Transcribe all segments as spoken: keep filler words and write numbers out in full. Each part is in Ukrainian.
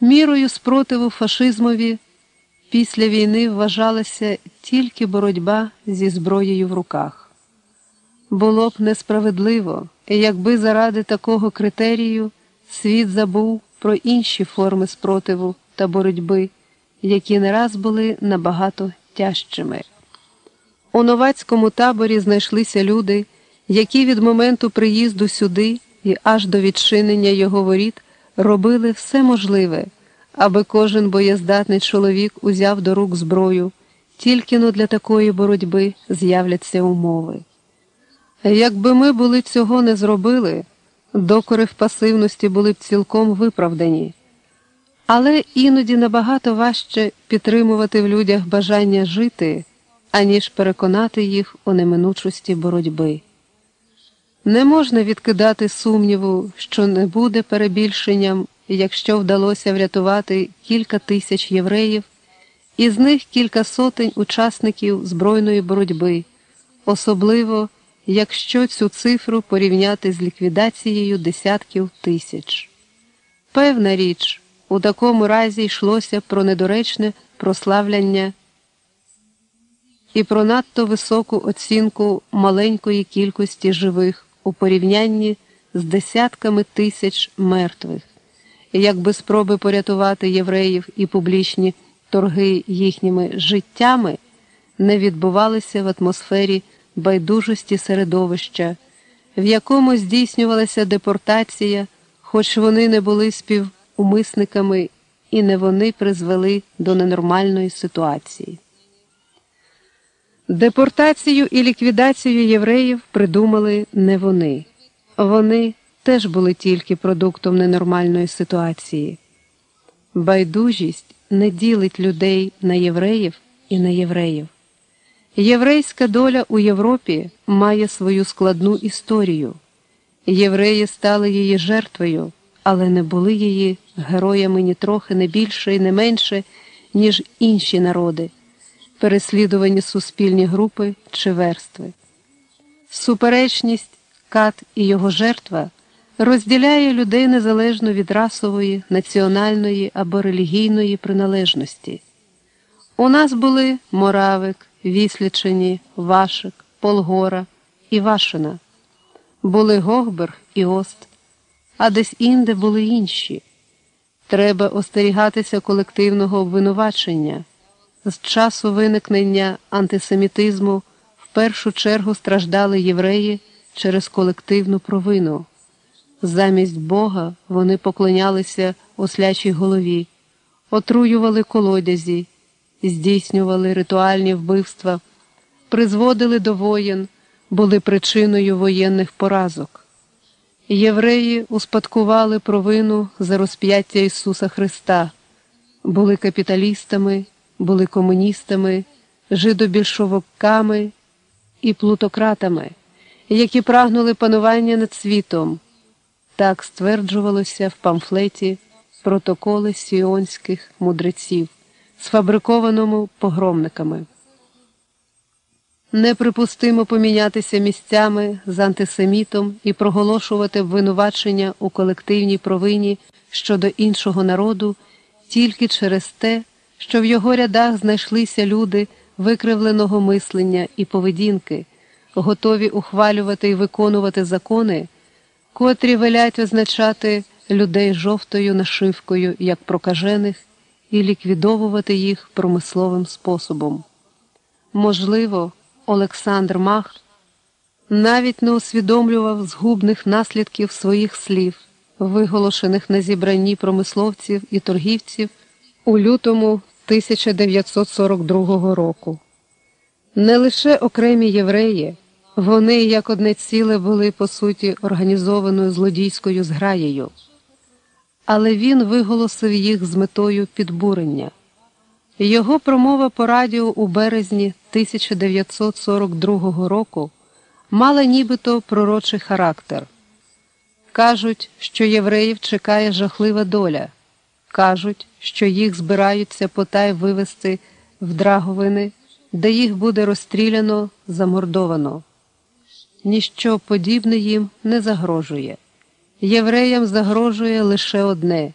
Мірою спротиву фашизмові після війни вважалася тільки боротьба зі зброєю в руках. Було б несправедливо, якби заради такого критерію світ забув про інші форми спротиву та боротьби, які не раз були набагато тяжчими. У новацькому таборі знайшлися люди, які від моменту приїзду сюди і аж до відчинення його воріт робили все можливе, аби кожен боєздатний чоловік узяв до рук зброю, тільки-но для такої боротьби з'являться умови. Якби ми були цього не зробили, докори в пасивності були б цілком виправдані. Але іноді набагато важче підтримувати в людях бажання жити, аніж переконати їх у неминучості боротьби. Не можна відкидати сумніву, що не буде перебільшенням, якщо вдалося врятувати кілька тисяч євреїв, із них кілька сотень учасників збройної боротьби, особливо, якщо цю цифру порівняти з ліквідацією десятків тисяч. Певна річ, у такому разі йшлося про недоречне прославляння і про надто високу оцінку маленької кількості живих у порівнянні з десятками тисяч мертвих, якби спроби порятувати євреїв і публічні торги їхніми життями не відбувалися в атмосфері байдужості середовища, в якому здійснювалася депортація, хоч вони не були співумисниками і не вони призвели до ненормальної ситуації. Депортацію і ліквідацію євреїв придумали не вони. Вони теж були тільки продуктом ненормальної ситуації. Байдужість не ділить людей на євреїв і на євреїв. Єврейська доля у Європі має свою складну історію. Євреї стали її жертвою, але не були її героями ні трохи не більше і не менше, ніж інші народи, переслідувані суспільні групи чи верстви. Суперечність Кат і його жертва розділяє людей незалежно від расової, національної або релігійної приналежності. У нас були Моравик, Віслічині, Вашик, Полгора і Вашина. Були Гогберг і Ост, а десь інде були інші. Треба остерігатися колективного обвинувачення. З часу виникнення антисемітизму в першу чергу страждали євреї через колективну провину. Замість Бога вони поклонялися ослячій голові, отруювали колодязі, здійснювали ритуальні вбивства, призводили до воєн, були причиною воєнних поразок. Євреї успадкували провину за розп'яття Ісуса Христа, були капіталістами, були комуністами, жидобільшовиками і плутократами, які прагнули панування над світом. Так стверджувалося в памфлеті «Протоколи сіонських мудреців», сфабрикованому погромниками. Неприпустимо помінятися місцями з антисемітом і проголошувати обвинувачення у колективній провині щодо іншого народу тільки через те, що в його рядах знайшлися люди викривленого мислення і поведінки, готові ухвалювати і виконувати закони, котрі велять означати людей жовтою нашивкою як прокажених і ліквідовувати їх промисловим способом. Можливо, Олександр Мах навіть не усвідомлював згубних наслідків своїх слів, виголошених на зібранні промисловців і торгівців у лютому тисяча дев'ятсот сорок другого року. Не лише окремі євреї, вони як одне ціле були, по суті, організованою злодійською зграєю. Але він виголосив їх з метою підбурення. Його промова по радіо у березні тисяча дев'ятсот сорок другого року мала нібито пророчий характер. Кажуть, що євреїв чекає жахлива доля. Кажуть, що їх збираються потай вивезти в Драговини, де їх буде розстріляно, замордовано. Ніщо подібне їм не загрожує. Євреям загрожує лише одне –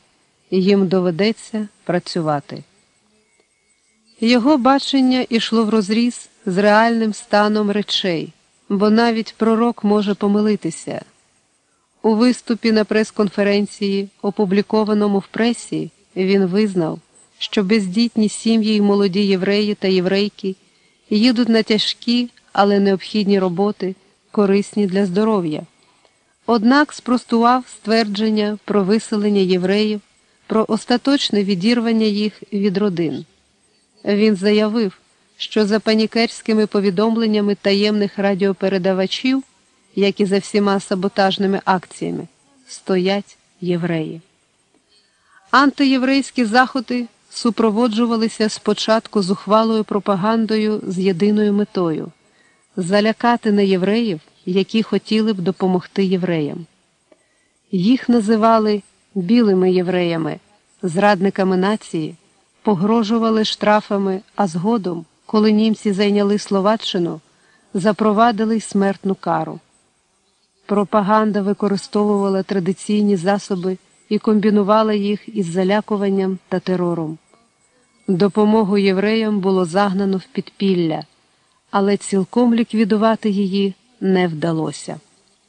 їм доведеться працювати. Його бачення йшло врозріз з реальним станом речей, бо навіть пророк може помилитися. У виступі на прес-конференції, опублікованому в пресі, він визнав, що бездітні сім'ї й молоді євреї та єврейки їдуть на тяжкі, але необхідні роботи, корисні для здоров'я. Однак спростував ствердження про виселення євреїв, про остаточне відірвання їх від родин. Він заявив, що за панікерськими повідомленнями таємних радіопередавачів, як і за всіма саботажними акціями, стоять євреї. Антиєврейські заходи супроводжувалися спочатку зухвалою пропагандою з єдиною метою – залякати неєвреїв, які хотіли б допомогти євреям. Їх називали білими євреями, зрадниками нації, погрожували штрафами, а згодом, коли німці зайняли Словаччину, запровадили й смертну кару. Пропаганда використовувала традиційні засоби і комбінувала їх із залякуванням та терором. Допомогу євреям було загнано в підпілля, але цілком ліквідувати її не вдалося.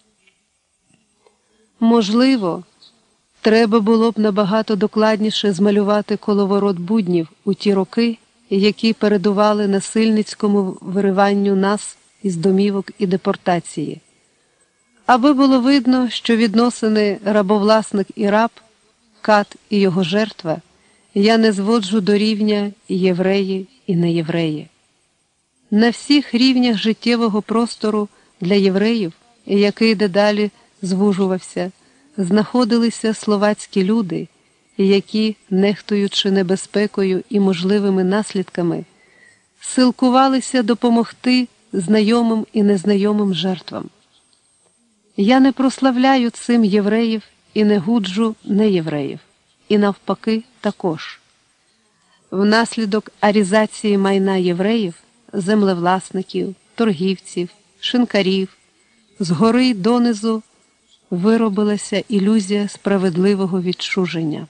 Можливо, треба було б набагато докладніше змалювати коловорот буднів у ті роки, які передували насильницькому вириванню нас із домівок і депортації. Аби було видно, що відносини рабовласник і раб, кат і його жертва я не зводжу до рівня євреї і неєвреї. На всіх рівнях життєвого простору для євреїв, який дедалі звужувався, знаходилися словацькі люди, які, нехтуючи небезпекою і можливими наслідками, силкувалися допомогти знайомим і незнайомим жертвам. Я не прославляю цим євреїв і не гуджу неєвреїв, і навпаки також. Внаслідок арізації майна євреїв, землевласників, торгівців, шинкарів, згори й донизу виробилася ілюзія справедливого відчуження.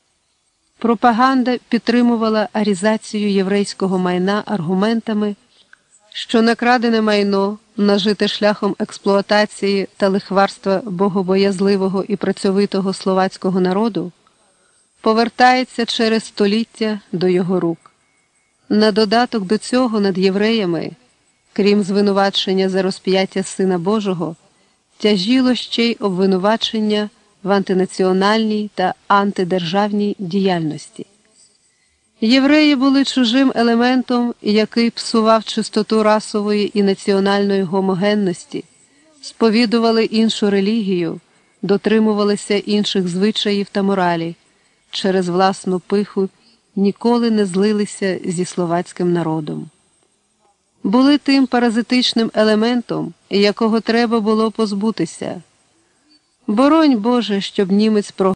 Пропаганда підтримувала арізацію єврейського майна аргументами, що накрадене майно, нажите шляхом експлуатації та лихварства богобоязливого і працьовитого словацького народу, повертається через століття до його рук. На додаток до цього над євреями, крім звинувачення за розп'яття Сина Божого, тяжіло ще й обвинувачення в антинаціональній та антидержавній діяльності. Євреї були чужим елементом, який псував чистоту расової і національної гомогенності, сповідували іншу релігію, дотримувалися інших звичаїв та моралі, через власну пиху ніколи не злилися зі словацьким народом. Були тим паразитичним елементом, якого треба було позбутися. Боронь Боже, щоб німець про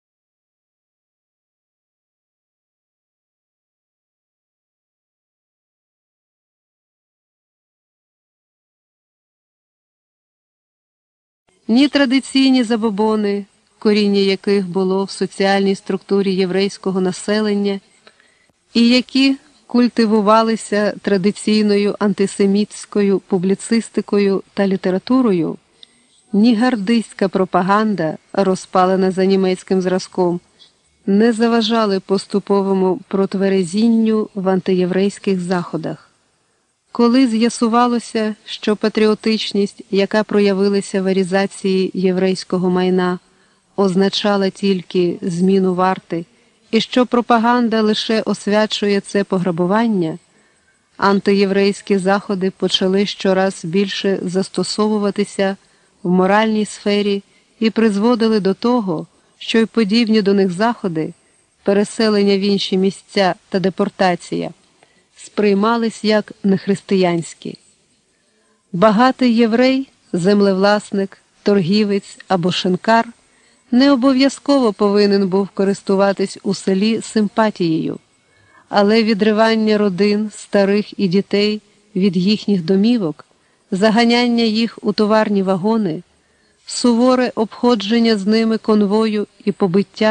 ні традиційні забобони, коріння яких було в соціальній структурі єврейського населення, і які культивувалися традиційною антисемітською публіцистикою та літературою, ні гардистська пропаганда, розпалена за німецьким зразком, не заважали поступовому протверезінню в антиєврейських заходах. Коли з'ясувалося, що патріотичність, яка проявилася в арізації єврейського майна, означала тільки зміну варти, і що пропаганда лише освячує це пограбування, антиєврейські заходи почали щораз більше застосовуватися в моральній сфері і призводили до того, що й подібні до них заходи, переселення в інші місця та депортація, сприймались як нехристиянські. Багатий єврей, землевласник, торгівець або шинкар не обов'язково повинен був користуватись у селі симпатією, але відривання родин, старих і дітей від їхніх домівок, заганяння їх у товарні вагони, суворе обходження з ними конвою і побиття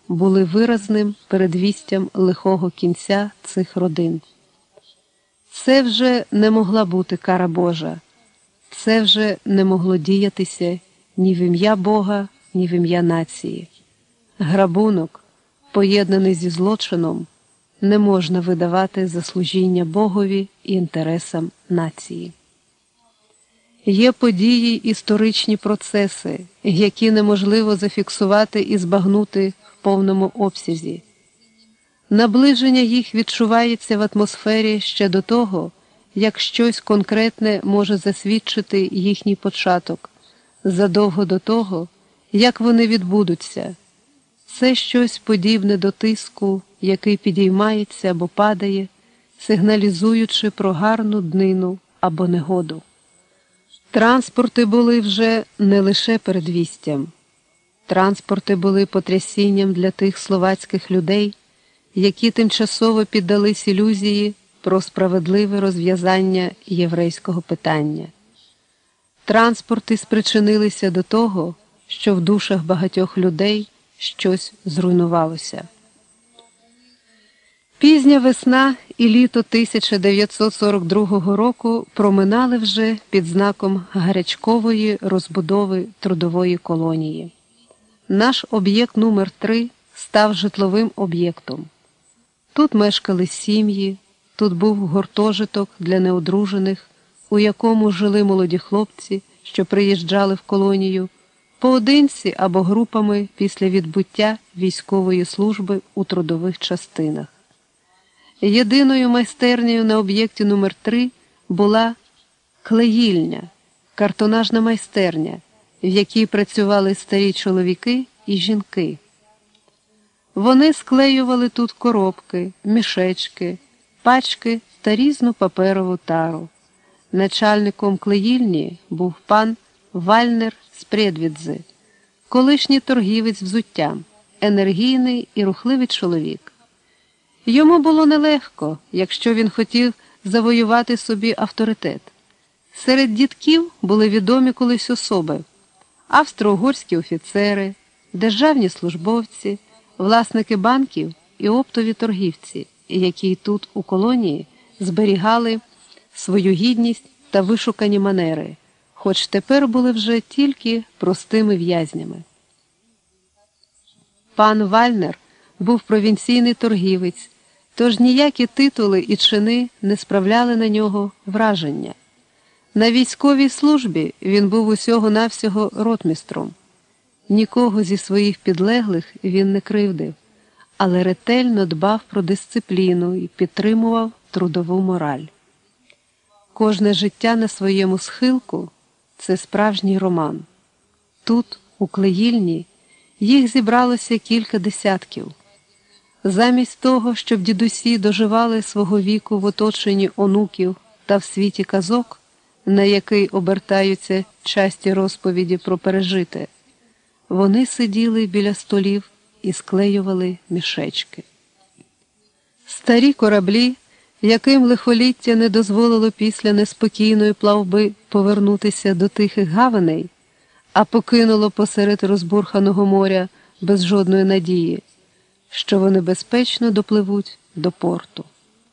були виразним передвістям лихого кінця цих родин. Це вже не могла бути кара Божа, це вже не могло діятися ні в ім'я Бога, ні в ім'я нації. Грабунок, поєднаний зі злочином, не можна видавати за служіння Богові і інтересам нації. Є події, історичні процеси, які неможливо зафіксувати і збагнути в повному обсязі. Наближення їх відчувається в атмосфері ще до того, як щось конкретне може засвідчити їхній початок, задовго до того, як вони відбудуться. Це щось подібне до тиску, який підіймається або падає, сигналізуючи про гарну днину або негоду. Транспорти були вже не лише передвістям. Транспорти були потрясінням для тих словацьких людей, які тимчасово піддались ілюзії про справедливе розв'язання єврейського питання. Транспорти спричинилися до того, що в душах багатьох людей щось зруйнувалося. Пізня весна і літо тисяча дев'ятсот сорок другого року проминали вже під знаком гарячкової розбудови трудової колонії. Наш об'єкт номер три став житловим об'єктом. Тут мешкали сім'ї, тут був гуртожиток для неодружених, у якому жили молоді хлопці, що приїжджали в колонію, поодинці або групами після відбуття військової служби у трудових частинах. Єдиною майстернею на об'єкті номер три була клеїльня, картонажна майстерня, в якій працювали старі чоловіки і жінки. Вони склеювали тут коробки, мішечки, пачки та різну паперову тару. Начальником клеїльні був пан Вальнер з Предвідзи, колишній торгівець взуттям, енергійний і рухливий чоловік. Йому було нелегко, якщо він хотів завоювати собі авторитет. Серед дідків були відомі колись особи – австро-угорські офіцери, державні службовці, власники банків і оптові торгівці, які тут у колонії зберігали свою гідність та вишукані манери, хоч тепер були вже тільки простими в'язнями. Пан Вальнер був провінційний торгівець, тож ніякі титули і чини не справляли на нього враження. На військовій службі він був усього-навсього ротмістром. Нікого зі своїх підлеглих він не кривдив, але ретельно дбав про дисципліну і підтримував трудову мораль. Кожне життя на своєму схилку – це справжній роман. Тут, у клеїльні, їх зібралося кілька десятків. Замість того, щоб дідусі доживали свого віку в оточенні онуків та в світі казок, на який обертаються часті розповіді про пережите, вони сиділи біля столів і склеювали мішечки. Старі кораблі, яким лихоліття не дозволило після неспокійної плавби повернутися до тихих гаваней, а покинуло посеред розбурханого моря без жодної надії, що вони безпечно допливуть до порту.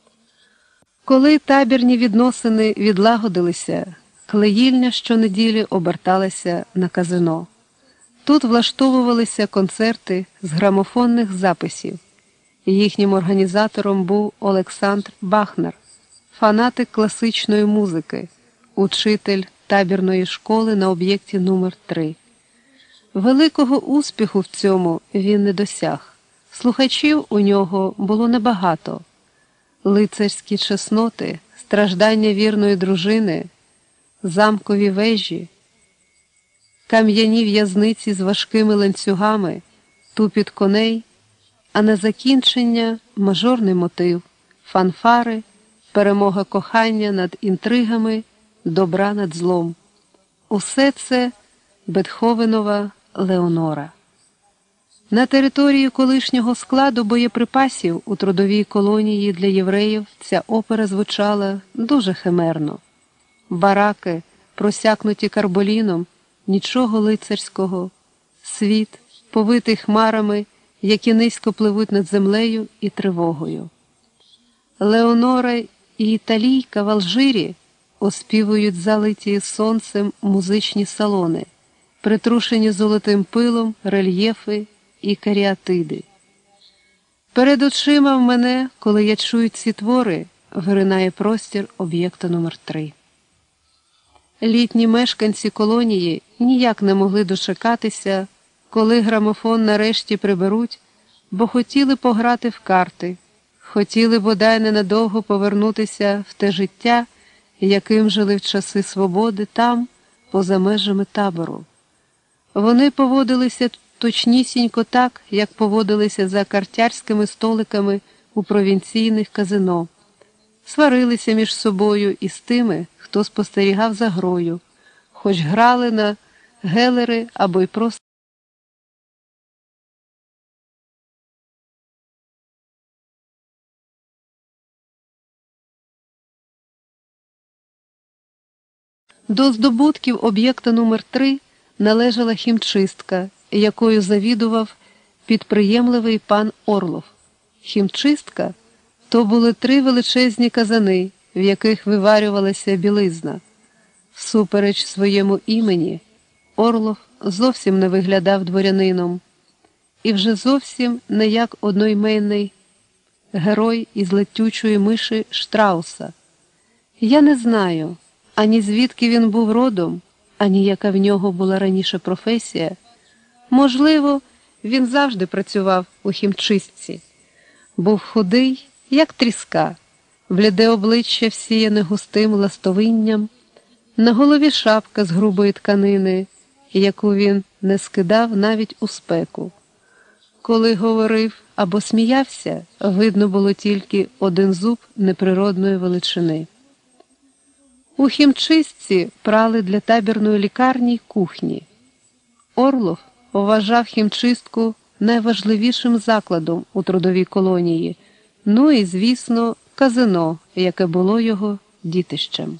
Коли табірні відносини відлагодилися, клеїльня щонеділі оберталася на казино. Тут влаштовувалися концерти з грамофонних записів. Їхнім організатором був Олександр Бахнер, фанатик класичної музики, учитель табірної школи на об'єкті номер три. Великого успіху в цьому він не досяг. Слухачів у нього було небагато. Лицарські чесноти, страждання вірної дружини, замкові вежі, кам'яні в'язниці з важкими ланцюгами, тупіт коней, а на закінчення мажорний мотив, фанфари, перемога кохання над інтригами, добра над злом. Усе це Бетховенова Леонора. На території колишнього складу боєприпасів у трудовій колонії для євреїв ця опера звучала дуже химерно. Бараки, просякнуті карболіном, нічого лицарського, світ, повитий хмарами які низько пливуть над землею і тривогою. Леонора і Італійка в Алжирі оспівують залиті сонцем музичні салони, притрушені золотим пилом рельєфи і каріатиди. Перед очима в мене, коли я чую ці твори, виринає простір об'єкта номер три. Літні мешканці колонії ніяк не могли дочекатися, коли грамофон нарешті приберуть, бо хотіли пограти в карти, хотіли бодай ненадовго повернутися в те життя, яким жили в часи свободи там, поза межами табору. Вони поводилися точнісінько так, як поводилися за картярськими столиками у провінційних казино, сварилися між собою і з тими, хто спостерігав за грою, хоч грали на гелери або й просто До здобутків об'єкта номер три належала хімчистка, якою завідував підприємливий пан Орлов. Хімчистка – то були три величезні казани, в яких виварювалася білизна. Всупереч своєму імені, Орлов зовсім не виглядав дворянином. І вже зовсім не як одноіменний герой із летючої миші Штрауса. Я не знаю, ані звідки він був родом, ані яка в нього була раніше професія. Можливо, він завжди працював у хімчистці. Був худий, як тріска, бліде обличчя всіяне густим ластовинням, на голові шапка з грубої тканини, яку він не скидав навіть у спеку. Коли говорив або сміявся, видно було тільки один зуб неприродної величини. У хімчистці прали для табірної лікарні й кухні. Орлов вважав хімчистку найважливішим закладом у трудовій колонії, ну і, звісно, казино, яке було його дітищем.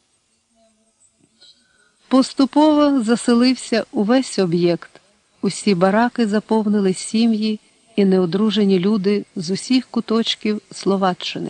Поступово заселився увесь об'єкт, усі бараки заповнили сім'ї і неодружені люди з усіх куточків Словаччини.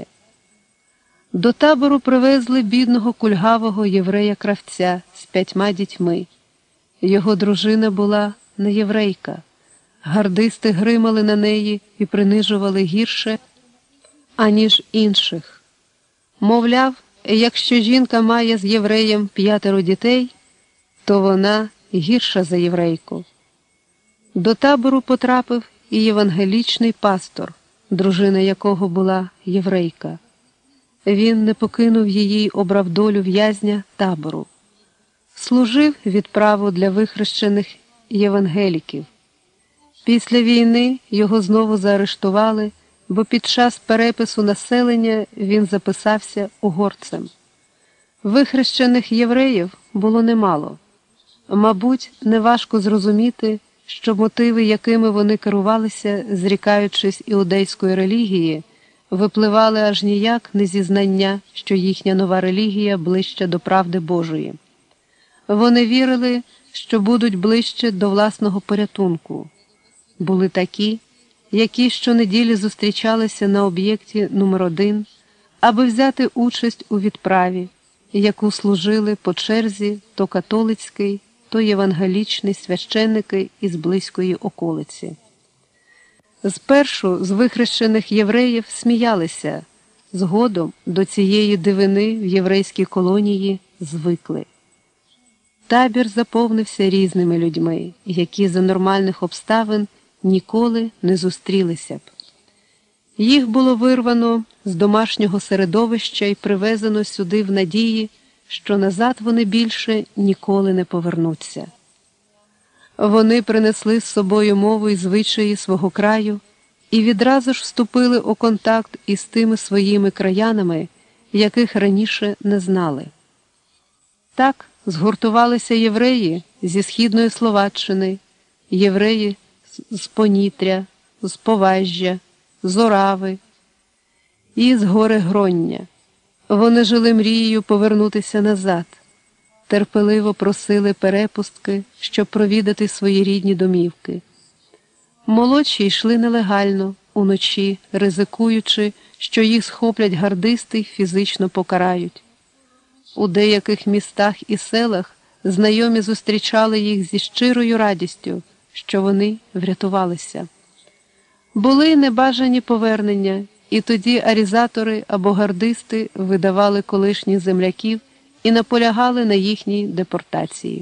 До табору привезли бідного кульгавого єврея-кравця з п'ятьма дітьми. Його дружина була не єврейка. Гардисти гримали на неї і принижували гірше, аніж інших. Мовляв, якщо жінка має з євреєм п'ятеро дітей, то вона гірша за єврейку. До табору потрапив і євангелічний пастор, дружина якого була єврейка. Він не покинув її й обрав долю в'язня табору. Служив відправу для вихрещених євангеліків. Після війни його знову заарештували, бо під час перепису населення він записався угорцем. Вихрещених євреїв було немало. Мабуть, неважко зрозуміти, що мотиви, якими вони керувалися, зрікаючись іудейської релігії, випливали аж ніяк не зі знання, що їхня нова релігія ближче до правди Божої. Вони вірили, що будуть ближче до власного порятунку. Були такі, які щонеділі зустрічалися на об'єкті номер один, аби взяти участь у відправі, яку служили по черзі то католицький, то євангелічний священники із близької околиці. Спершу з вихрещених євреїв сміялися, згодом до цієї дивини в єврейській колонії звикли. Табір заповнився різними людьми, які за нормальних обставин ніколи не зустрілися б. Їх було вирвано з домашнього середовища і привезено сюди в надії, що назад вони більше ніколи не повернуться. Вони принесли з собою мову і звичаї свого краю і відразу ж вступили у контакт із тими своїми краянами, яких раніше не знали. Так згуртувалися євреї зі Східної Словаччини, євреї з Понітря, з Поважжя, зОрави і з Горегроння. Вони жили мрією повернутися назад, терпеливо просили перепустки, щоб провідати свої рідні домівки. Молодші йшли нелегально, уночі, ризикуючи, що їх схоплять гардисти й фізично покарають. У деяких містах і селах знайомі зустрічали їх зі щирою радістю, що вони врятувалися. Були й небажані повернення, і тоді арізатори або гардисти видавали колишніх земляків і наполягали на їхній депортації.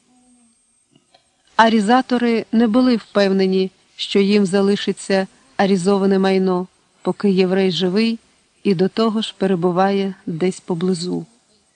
Арізатори не були впевнені, що їм залишиться арізоване майно, поки єврей живий і до того ж перебуває десь поблизу.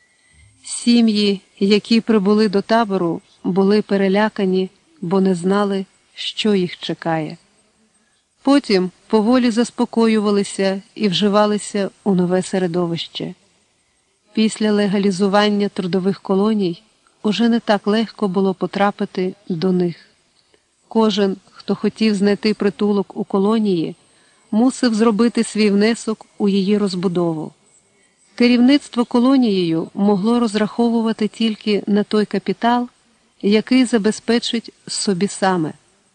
Сім'ї, які прибули до табору, були перелякані, бо не знали, що їх чекає. Потім поволі заспокоювалися і вживалися у нове середовище. Після легалізування трудових колоній уже не так легко було потрапити до них. Кожен, хто хотів знайти притулок у колонії, мусив зробити свій внесок у її розбудову. Керівництво колонією могло розраховувати тільки на той капітал, який забезпечить собі саме.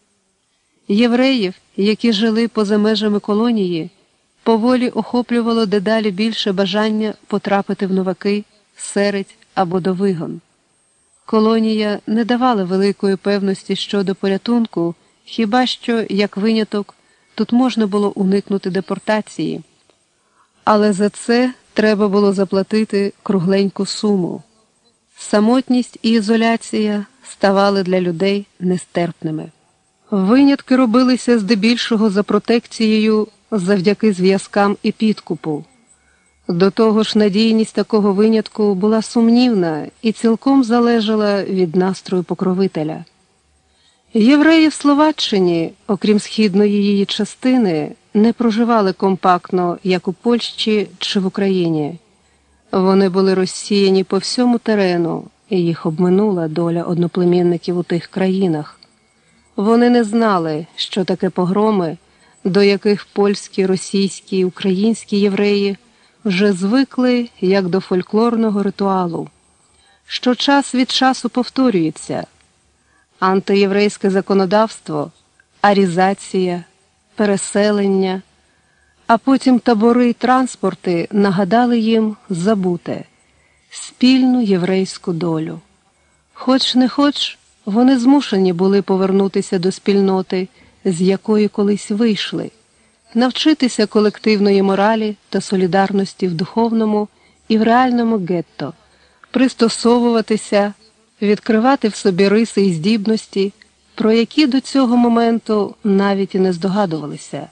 Євреїв, які жили поза межами колонії, поволі охоплювало дедалі більше бажання потрапити в новаки, середь або до вигон. Колонія не давала великої певності щодо порятунку, хіба що, як виняток, тут можна було уникнути депортації. Але за це треба було заплатити кругленьку суму. Самотність і ізоляція ставали для людей нестерпними. Винятки робилися здебільшого за протекцією завдяки зв'язкам і підкупу. До того ж, надійність такого винятку була сумнівна і цілком залежала від настрою покровителя. Євреї в Словаччині, окрім східної її частини, не проживали компактно, як у Польщі чи в Україні. Вони були розсіяні по всьому терену, і їх обминула доля одноплемінників у тих країнах. Вони не знали, що таке погроми, до яких польські, російські і українські євреї вже звикли, як до фольклорного ритуалу, що час від часу повторюється. Антиєврейське законодавство, арізація, переселення, а потім табори й транспорти нагадали їм забуте – спільну єврейську долю. Хоч не хоч, вони змушені були повернутися до спільноти, з якої колись вийшли, навчитися колективної моралі та солідарності в духовному і в реальному гетто, пристосовуватися, відкривати в собі риси і здібності, про які до цього моменту навіть і не здогадувалися.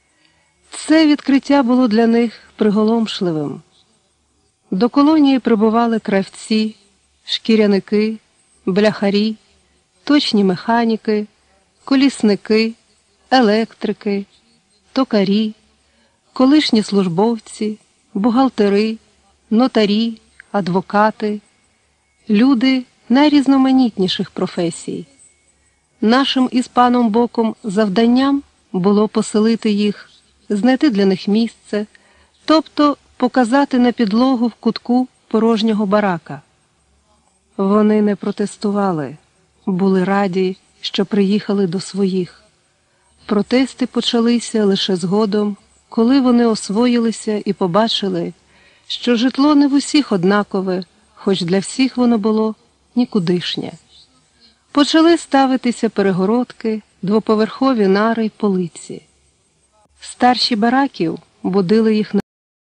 Це відкриття було для них приголомшливим. До колонії прибували кравці, шкіряники, бляхарі, точні механіки, колісники, електрики, токарі, колишні службовці, бухгалтери, нотарі, адвокати, люди найрізноманітніших професій. Нашим із паном Боком завданням було поселити їх, знайти для них місце, тобто показати на підлогу в кутку порожнього барака. Вони не протестували, були раді, що приїхали до своїх. Протести почалися лише згодом, коли вони освоїлися і побачили, що житло не в усіх однакове, хоч для всіх воно було нікудишнє. Почали ставитися перегородки, двоповерхові нари й полиці. Старші бараків будили їх на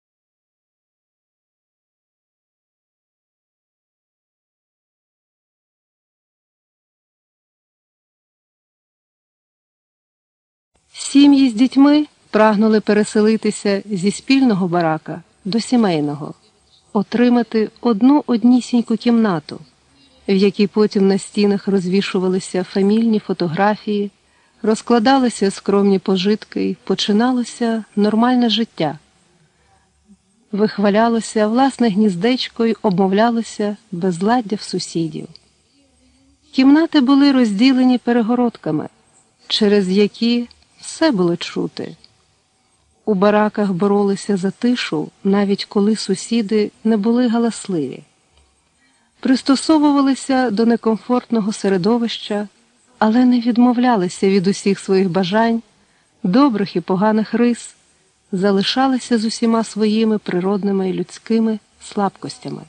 сім'ї з дітьми прагнули переселитися зі спільного барака до сімейного, отримати одну однісіньку кімнату, в якій потім на стінах розвішувалися фамільні фотографії, розкладалися скромні пожитки і починалося нормальне життя. Вихвалялося власне гніздечко й обмовлялося безладдя в сусідів. Кімнати були розділені перегородками, через які все було чути. У бараках боролися за тишу, навіть коли сусіди не були галасливі. Пристосовувалися до некомфортного середовища, але не відмовлялися від усіх своїх бажань, добрих і поганих рис, залишалися з усіма своїми природними і людськими слабкостями.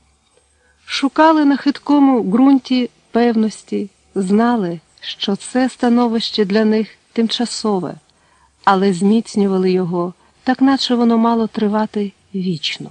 Шукали на хиткому ґрунті певності, знали, що це становище для них тимчасове, але зміцнювали його, так наче воно мало тривати вічно.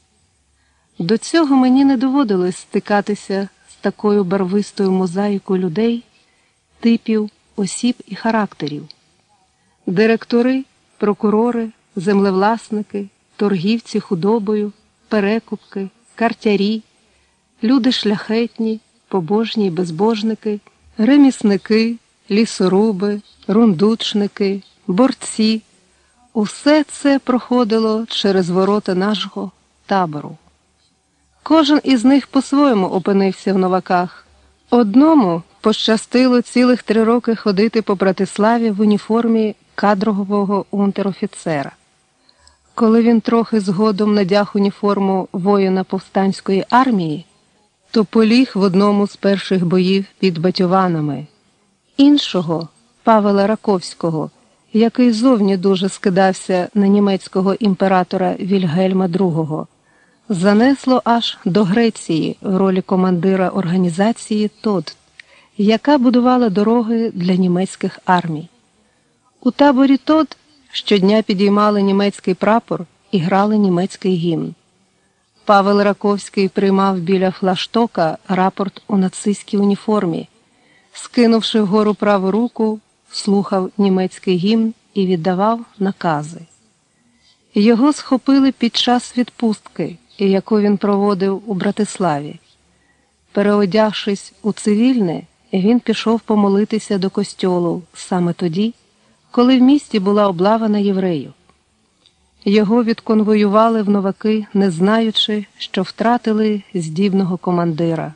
До цього мені не доводилось стикатися з такою барвистою мозаїкою людей, типів, осіб і характерів. Директори, прокурори, землевласники, торгівці худобою, перекупки, картярі, люди шляхетні, побожні й безбожники, ремісники, лісоруби, рундучники, борці – усе це проходило через ворота нашого табору. Кожен із них по-своєму опинився в новаках. Одному пощастило цілих три роки ходити по Братиславі в уніформі кадрового унтер-офіцера. Коли він трохи згодом надяг уніформу воїна повстанської армії, то поліг в одному з перших боїв під Батьованами. Іншого, Павела Раковського, який зовні дуже скидався на німецького імператора Вільгельма другого, занесло аж до Греції в ролі командира організації ТОД, яка будувала дороги для німецьких армій. У таборі ТОД щодня підіймали німецький прапор і грали німецький гімн. Павел Раковський приймав біля флаштока рапорт у нацистській уніформі, скинувши вгору праву руку, слухав німецький гімн і віддавав накази. Його схопили під час відпустки, яку він проводив у Братиславі. Переодягшись у цивільне, він пішов помолитися до костьолу саме тоді, коли в місті була облава на євреїв. Його відконвоювали в новаки, не знаючи, що втратили здібного командира.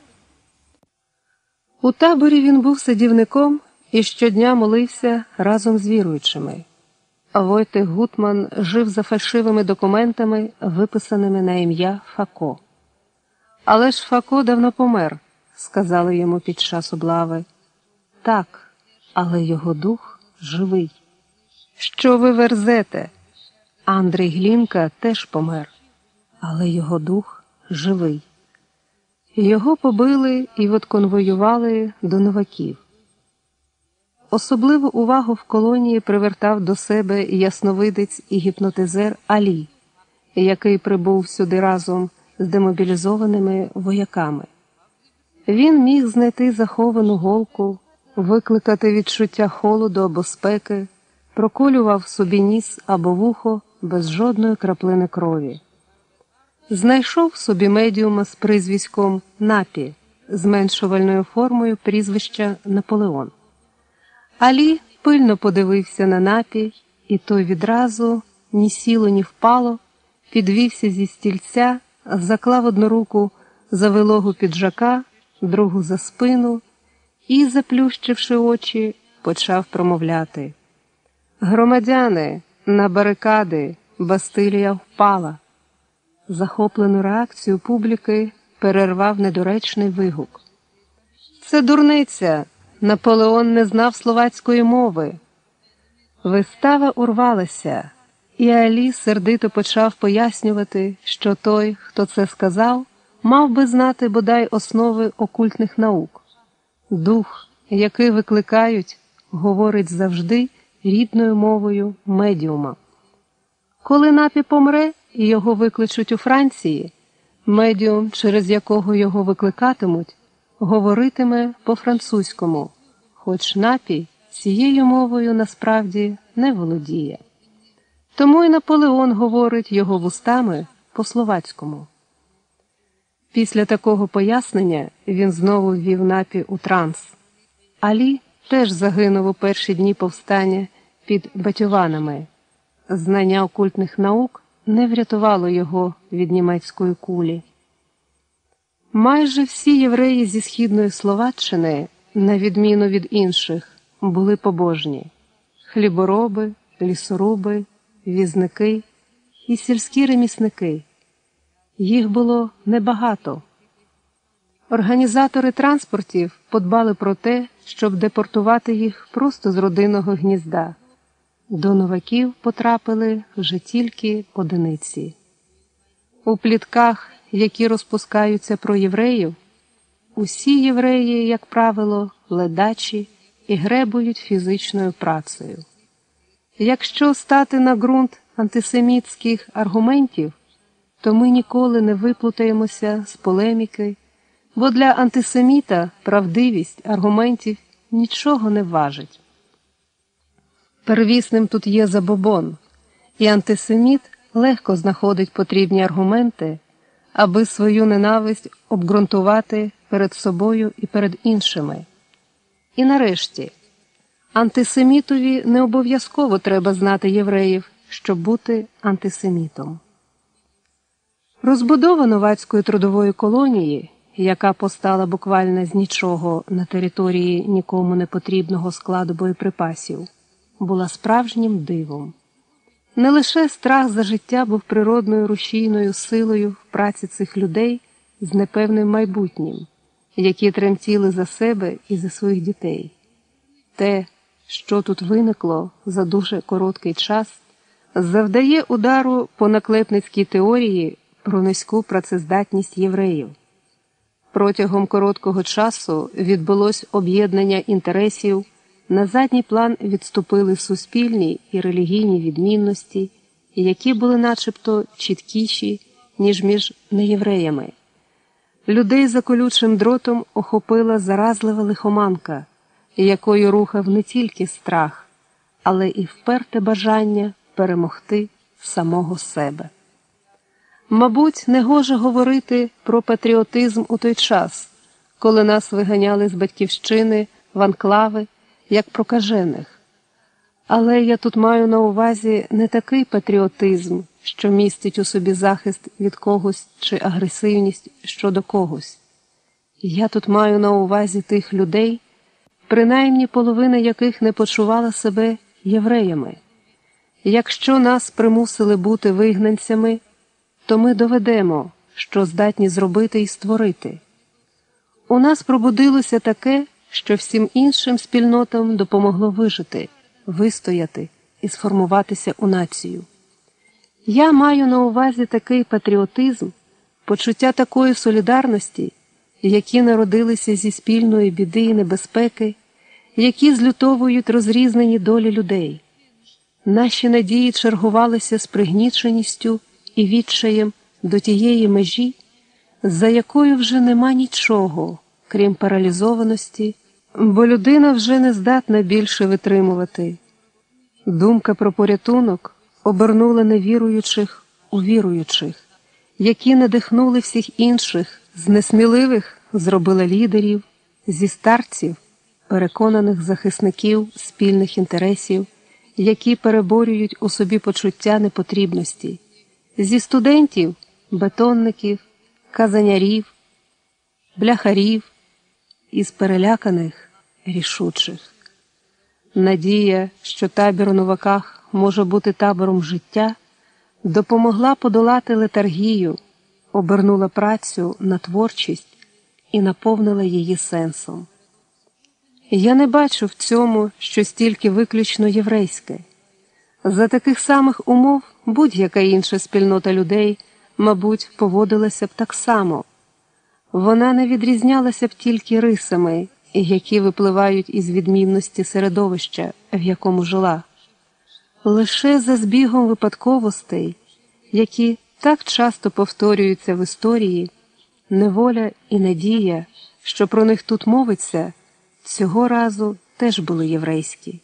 У таборі він був садівником і щодня молився разом з віруючими. Войтех Гутман жив за фальшивими документами, виписаними на ім'я Фако. «Але ж Фако давно помер», – сказали йому під час облави. «Так, але його дух живий». «Що ви верзете?» Андрій Глінка теж помер, але його дух живий. Його побили і відконвоювали до новаків. Особливу увагу в колонії привертав до себе ясновидець і гіпнотизер Алі, який прибув сюди разом з демобілізованими вояками. Він міг знайти заховану голку, викликати відчуття холоду або спеки, проколював собі ніс або вухо без жодної краплини крові. Знайшов собі медіума з прізвиськом Напі, зменшувальною формою прізвища Наполеон. Алі пильно подивився на Напі, і той відразу, ні сіло, ні впало, підвівся зі стільця, заклав одну руку за вилогу піджака, другу за спину і, заплющивши очі, почав промовляти. «Громадяни, на барикади, Бастилія впала!» Захоплену реакцію публіки перервав недоречний вигук. «Це дурниця! Наполеон не знав словацької мови!» Вистава урвалася, і Алі сердито почав пояснювати, що той, хто це сказав, мав би знати бодай основи окультних наук. Дух, який викликають, говорить завжди рідною мовою медіума. Коли Напі помре і його викличуть у Франції, медіум, через якого його викликатимуть, говоритиме по-французькому, хоч Напі цією мовою насправді не володіє. Тому і Наполеон говорить його вустами по-словацькому. Після такого пояснення він знову ввів Напі у транс. Алі теж загинув у перші дні повстання під Батьованами. Знання окультних наук не врятувало його від німецької кулі. Майже всі євреї зі Східної Словаччини, на відміну від інших, були побожні. Хлібороби, лісоруби, візники і сільські ремісники. Їх було небагато. Організатори транспортів подбали про те, щоб депортувати їх просто з родинного гнізда. До новаків потрапили вже тільки одиниці. У плітках, які розпускаються про євреїв, усі євреї, як правило, ледачі і гребують фізичною працею. Якщо стати на ґрунт антисемітських аргументів, то ми ніколи не виплутаємося з полеміки, бо для антисеміта правдивість аргументів нічого не важить. Первісним тут є забобон, і антисеміт легко знаходить потрібні аргументи, аби свою ненависть обґрунтувати перед собою і перед іншими. І нарешті, антисемітові не обов'язково треба знати євреїв, щоб бути антисемітом. Розбудова новацької трудової колонії, яка постала буквально з нічого на території нікому не потрібного складу боєприпасів, була справжнім дивом. Не лише страх за життя був природною рушійною силою в праці цих людей з непевним майбутнім, які тремтіли за себе і за своїх дітей. Те, що тут виникло за дуже короткий час, завдає удару по наклепницькій теорії про низьку працездатність євреїв. Протягом короткого часу відбулось об'єднання інтересів, на задній план відступили суспільні і релігійні відмінності, які були начебто чіткіші, ніж між неєвреями. Людей за колючим дротом охопила заразлива лихоманка, якою рухав не тільки страх, але і вперте бажання перемогти самого себе. Мабуть, негоже говорити про патріотизм у той час, коли нас виганяли з батьківщини в анклави, як прокажених. Але я тут маю на увазі не такий патріотизм, що містить у собі захист від когось чи агресивність щодо когось. Я тут маю на увазі тих людей, принаймні половина яких не почувала себе євреями. Якщо нас примусили бути вигнанцями, то ми доведемо, що здатні зробити і створити. У нас пробудилося таке, що всім іншим спільнотам допомогло вижити, вистояти і сформуватися у націю. Я маю на увазі такий патріотизм, почуття такої солідарності, які народилися зі спільної біди і небезпеки, які злютовують розрізнені долі людей. Наші надії чергувалися з пригніченістю і відчаєм до тієї межі, за якою вже нема нічого, крім паралізованості, бо людина вже не здатна більше витримувати. Думка про порятунок обернула невіруючих у віруючих, які надихнули всіх інших, з несміливих зробила лідерів, зі старців, переконаних захисників спільних інтересів, які переборюють у собі почуття непотрібності, зі студентів, бетонників, казанярів, бляхарів, із переляканих рішучих. Надія, що табір у новаках може бути табором життя, допомогла подолати летаргію, обернула працю на творчість і наповнила її сенсом. Я не бачу в цьому щось тільки виключно єврейське. За таких самих умов будь-яка інша спільнота людей, мабуть, поводилася б так само. Вона не відрізнялася б тільки рисами, які випливають із відмінності середовища, в якому жила. Лише за збігом випадковостей, які так часто повторюються в історії, неволя і надія, що про них тут мовиться, цього разу теж були єврейські.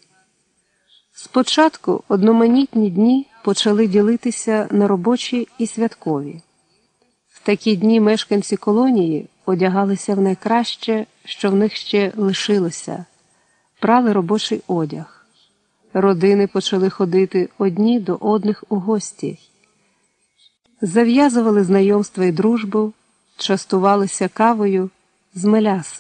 Спочатку одноманітні дні почали ділитися на робочі і святкові. В такі дні мешканці колонії одягалися в найкраще, що в них ще лишилося, прали робочий одяг. Родини почали ходити одні до одних у гості, зав'язували знайомства і дружбу, частувалися кавою з меляси.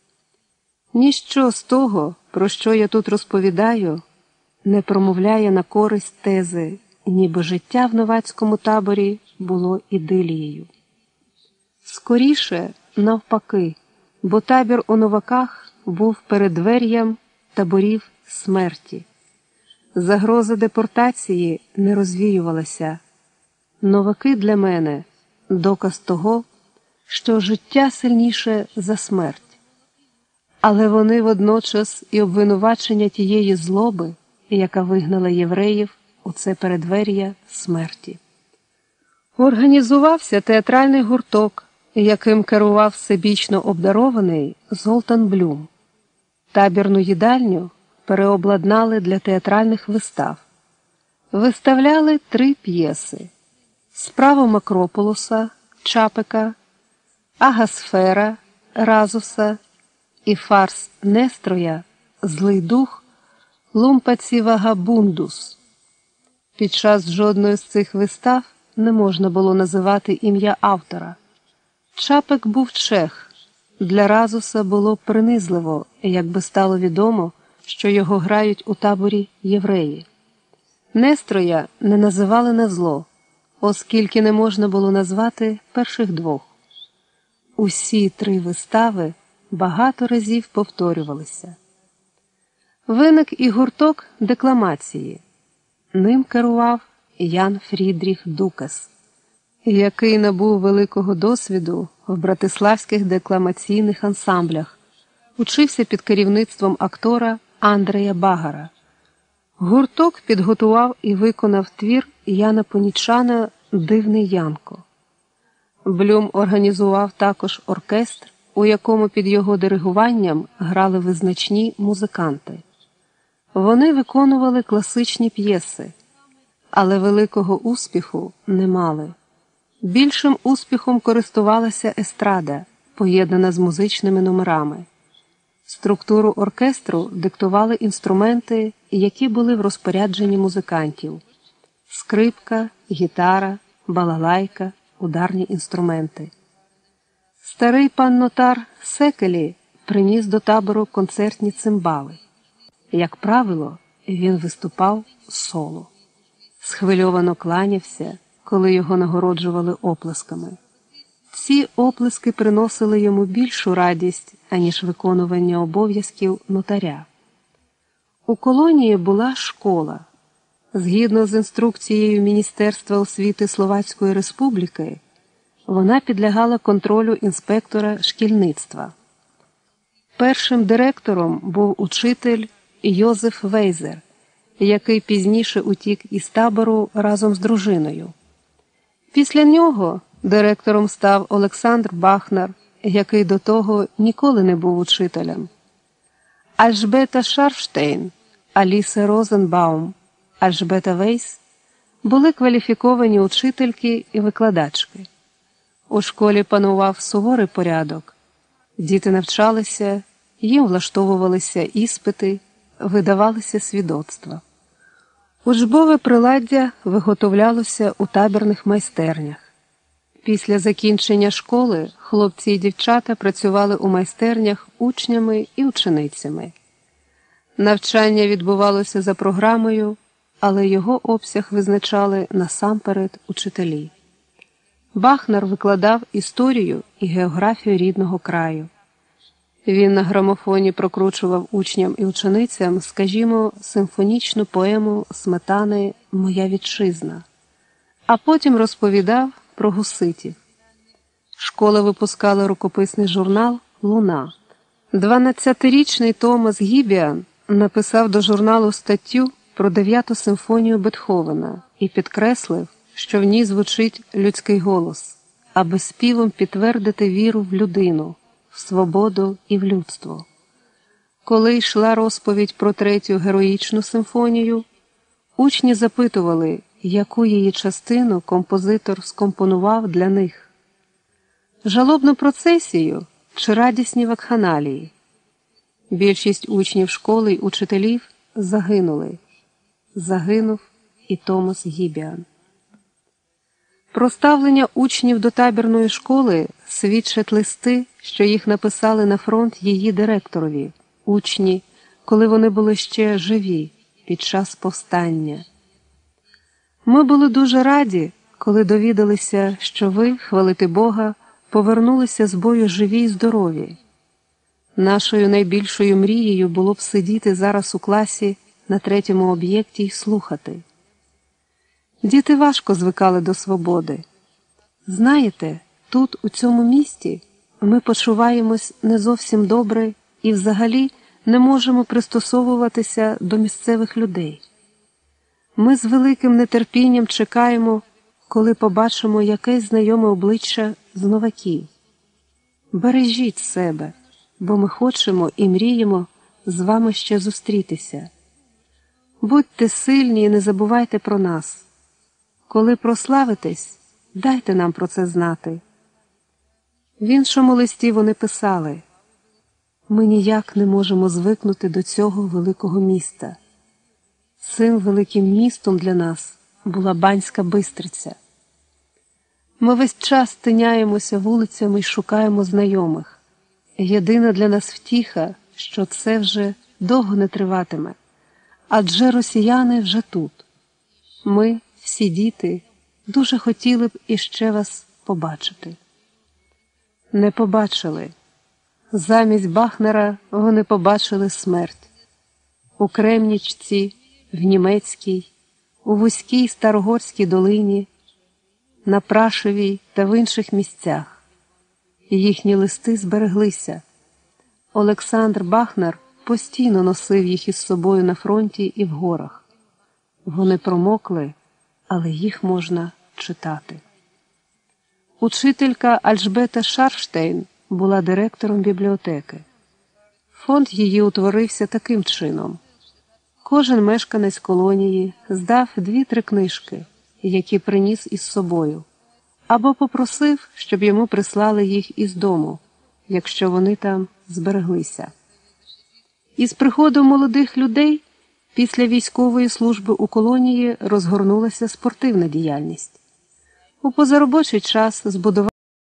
Ніщо з того, про що я тут розповідаю, не промовляє на користь тези, ніби життя в новацькому таборі було ідилією. Скоріше, навпаки, бо табір у новаках був передвер'ям таборів смерті. Загроза депортації не розвіювалася. Новаки для мене – доказ того, що життя сильніше за смерть. Але вони водночас і обвинувачення тієї злоби, яка вигнала євреїв у це передвер'я смерті. Організувався театральний гурток, яким керував всебічно обдарований Золтан Блюм. Табірну їдальню переобладнали для театральних вистав. Виставляли три п'єси: «Справу Макрополуса» Чапика, «Агасфера» Разуса і фарс Нестроя «Злий дух» Лумпаці Вагабундус. Під час жодної з цих вистав не можна було називати ім'я автора. Чапик був чех. Для Разуса було принизливо, якби стало відомо, що його грають у таборі євреї. Нестроя не називали на зло, оскільки не можна було назвати перших двох. Усі три вистави багато разів повторювалися. Виник і гурток декламації. Ним керував Ян Фрідріх Дукас, який набув великого досвіду в братиславських декламаційних ансамблях, учився під керівництвом актора Андрея Багара. Гурток підготував і виконав твір Яна Понічана «Дивний Янко». Блюм організував також оркестр, у якому під його диригуванням грали визначні музиканти. Вони виконували класичні п'єси, але великого успіху не мали. Більшим успіхом користувалася естрада, поєднана з музичними номерами. Структуру оркестру диктували інструменти, які були в розпорядженні музикантів: скрипка, гітара, балалайка, ударні інструменти. Старий пан нотар Секелі приніс до табору концертні цимбали. Як правило, він виступав соло. Схвильовано кланявся, коли його нагороджували оплесками. Ці оплески приносили йому більшу радість, аніж виконування обов'язків нотаря. У колонії була школа. Згідно з інструкцією Міністерства освіти Словацької Республіки, вона підлягала контролю інспектора шкільництва. Першим директором був учитель Йозеф Вейзер, який пізніше утік із табору разом з дружиною. Після нього директором став Олександр Бахнар, який до того ніколи не був учителем. Альжбета Шарфштейн, Аліса Розенбаум, Альжбета Вейс були кваліфіковані учительки і викладачки. У школі панував суворий порядок. Діти навчалися, їм влаштовувалися іспити, видавалися свідоцтва. Учбове приладдя виготовлялося у табірних майстернях. Після закінчення школи хлопці і дівчата працювали у майстернях учнями і ученицями. Навчання відбувалося за програмою, але його обсяг визначали насамперед учителі. Бахнар викладав історію і географію рідного краю. Він на грамофоні прокручував учням і ученицям, скажімо, симфонічну поему Сметани «Моя вітчизна», а потім розповідав про гуситів. Школа випускала рукописний журнал «Луна». дванадцятирічний Томас Гібіан написав до журналу статтю про дев'яту симфонію Бетховена і підкреслив, що в ній звучить людський голос, аби співом підтвердити віру в людину, в свободу і в людство. Коли йшла розповідь про третю героїчну симфонію, учні запитували, яку її частину композитор скомпонував для них. Жалобну процесію чи радісні вакханалії? Більшість учнів школи й учителів загинули. Загинув і Томас Гібіан. Про ставлення учнів до табірної школи свідчать листи, що їх написали на фронт її директорові, учні, коли вони були ще живі під час повстання. Ми були дуже раді, коли довідалися, що ви, хвалити Бога, повернулися з бою живі й здорові. Нашою найбільшою мрією було б сидіти зараз у класі на третьому об'єкті й слухати. Діти важко звикали до свободи. Знаєте, тут, у цьому місті, ми почуваємось не зовсім добре і взагалі не можемо пристосовуватися до місцевих людей. Ми з великим нетерпінням чекаємо, коли побачимо якесь знайоме обличчя з новаків. Бережіть себе, бо ми хочемо і мріємо з вами ще зустрітися. Будьте сильні і не забувайте про нас. Коли прославитесь, дайте нам про це знати. В іншому листі вони писали: «Ми ніяк не можемо звикнути до цього великого міста. Цим великим містом для нас була Банська Бистриця. Ми весь час тиняємося вулицями й шукаємо знайомих. Єдина для нас втіха, що це вже довго не триватиме, адже росіяни вже тут. Ми, всі діти, дуже хотіли б іще вас побачити». Не побачили. Замість Бахнера вони побачили смерть. У Кремнічці, в Німецькій, у вузькій Старогорській долині, на Прашевій та в інших місцях. Їхні листи збереглися. Олександр Бахнер постійно носив їх із собою на фронті і в горах. Вони промокли, але їх можна читати. Учителька Альжбета Шарфштейн була директором бібліотеки. Фонд її утворився таким чином. Кожен мешканець колонії здав дві-три книжки, які приніс із собою, або попросив, щоб йому прислали їх із дому, якщо вони там збереглися. Із приходом молодих людей після військової служби у колонії розгорнулася спортивна діяльність. У позаробочий час збудували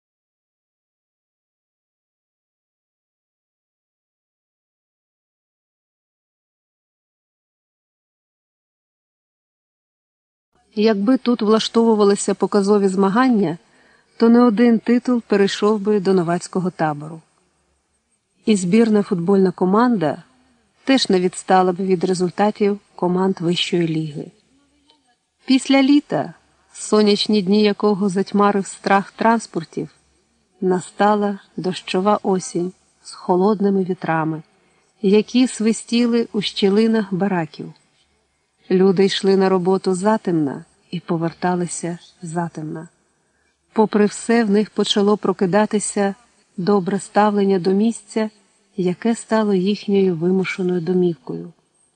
Якби тут влаштовувалися показові змагання, то не один титул перейшов би до новацького табору. І збірна футбольна команда теж не відстала б від результатів команд Вищої ліги. Після літа, сонячні дні якого затьмарив страх транспортів, настала дощова осінь з холодними вітрами, які свистіли у щілинах бараків. Люди йшли на роботу затемна і поверталися затемна. Попри все, в них почало прокидатися добре ставлення до місця, яке стало їхньою вимушеною домівкою.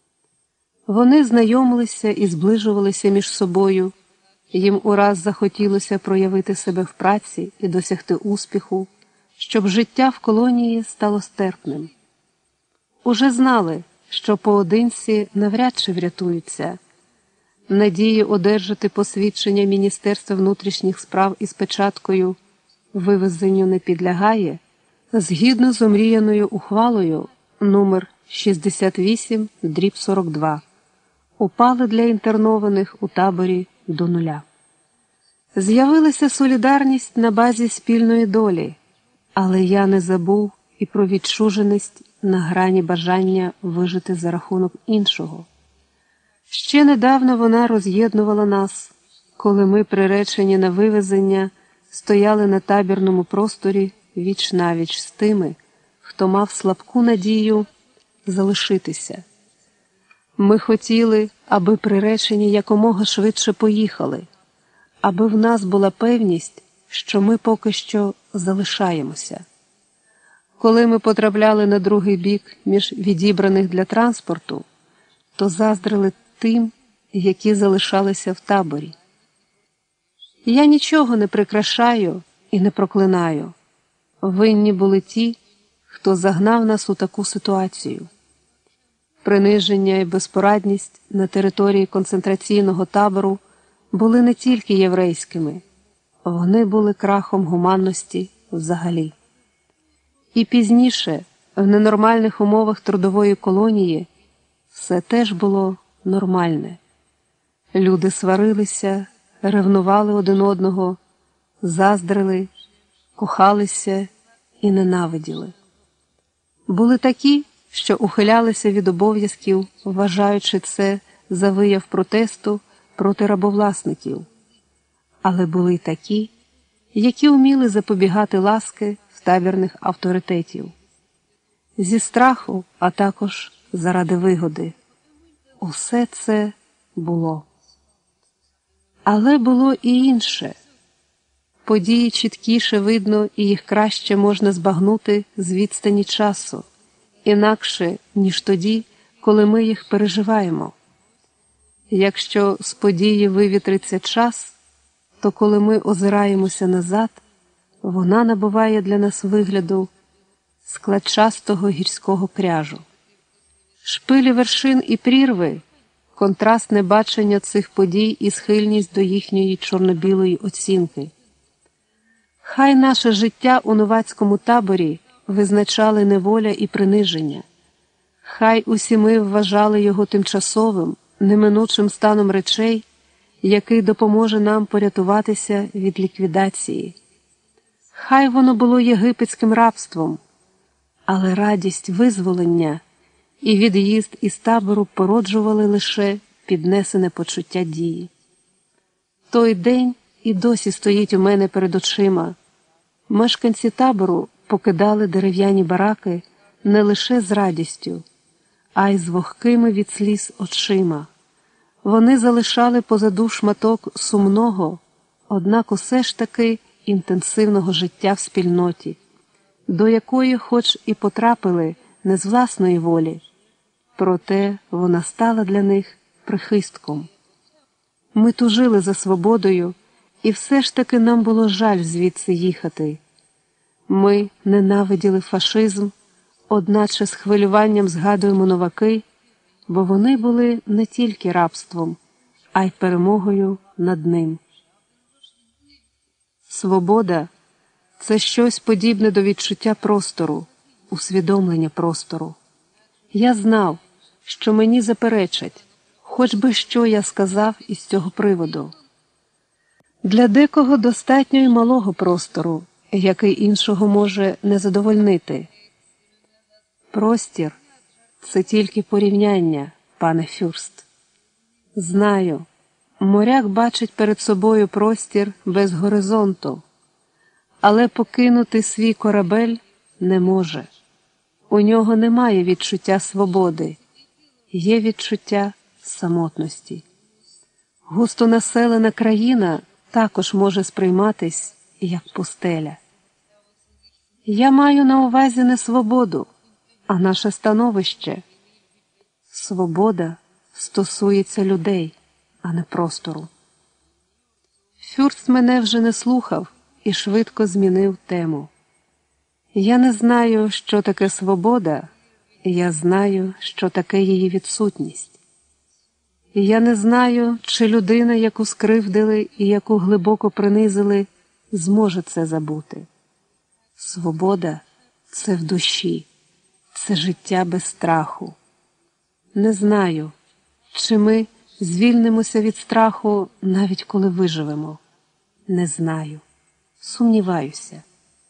Вони знайомилися і зближувалися між собою, їм ураз захотілося проявити себе в праці і досягти успіху, щоб життя в колонії стало стерпним. Уже знали, що поодинці навряд чи врятуються. Надії одержати посвідчення Міністерства внутрішніх справ із печаткою «Вивезенню не підлягає» згідно з омріяною ухвалою номер шістдесят вісім дріб сорок два упали для інтернованих у таборі до нуля. З'явилася солідарність на базі спільної долі, але я не забув і про відчуженість на грані бажання вижити за рахунок іншого. Ще недавно вона роз'єднувала нас, коли ми, приречені на вивезення, стояли на табірному просторі віч-навіч з тими, хто мав слабку надію залишитися. Ми хотіли, аби приречені якомога швидше поїхали, аби в нас була певність, що ми поки що залишаємося. Коли ми потрапляли на другий бік між відібраних для транспорту, то заздрили тим, які залишалися в таборі. Я нічого не прикрашаю і не проклинаю. Винні були ті, хто загнав нас у таку ситуацію. Приниження і безпорадність на території концентраційного табору були не тільки єврейськими, вони були крахом гуманності взагалі. І пізніше, в ненормальних умовах трудової колонії, все теж було нормальне. Люди сварилися, ревнували один одного, заздрили, кохалися і ненавиділи. Були такі, що ухилялися від обов'язків, вважаючи це за вияв протесту проти рабовласників. Але були й такі, які вміли запобігати ласки в табірних авторитетів. Зі страху, а також заради вигоди. Усе це було. Але було і інше. Події чіткіше видно і їх краще можна збагнути з відстані часу, інакше, ніж тоді, коли ми їх переживаємо. Якщо з події вивітриться час, то коли ми озираємося назад, вона набуває для нас вигляду складчастого гірського кряжу. Шпилі вершин і прірви – контрастне бачення цих подій і схильність до їхньої чорно-білої оцінки. Хай наше життя у новацькому таборі визначали неволя і приниження. Хай усі ми вважали його тимчасовим, неминучим станом речей, який допоможе нам порятуватися від ліквідації. Хай воно було єгипетським рабством, але радість визволення і від'їзд із табору породжували лише піднесене почуття дії. Той день і досі стоїть у мене перед очима. Мешканці табору покидали дерев'яні бараки не лише з радістю, а й з вогкими від сліз очима. Вони залишали позаду шматок сумного, однак усе ж таки інтенсивного життя в спільноті, до якої хоч і потрапили не з власної волі, проте вона стала для них прихистком. Ми тужили за свободою, і все ж таки нам було жаль звідси їхати. Ми ненавиділи фашизм, одначе з хвилюванням згадуємо новаки, бо вони були не тільки рабством, а й перемогою над ним. Свобода – це щось подібне до відчуття простору, усвідомлення простору. Я знав, що мені заперечать, хоч би що я сказав із цього приводу. Для декого достатньо й малого простору, який іншого може не задовольнити. Простір – це тільки порівняння, пане фюрст. Знаю, моряк бачить перед собою простір без горизонту, але покинути свій корабель не може. У нього немає відчуття свободи, є відчуття самотності. Густонаселена країна також може сприйматись як пустеля. Я маю на увазі не свободу, а наше становище. Свобода стосується людей, а не простору. Фюрст мене вже не слухав і швидко змінив тему. Я не знаю, що таке свобода, я знаю, що таке її відсутність. Я не знаю, чи людина, яку скривдили і яку глибоко принизили, зможе це забути. Свобода – це в душі, це життя без страху. Не знаю, чи ми звільнимося від страху, навіть коли виживемо. Не знаю. Сумніваюся.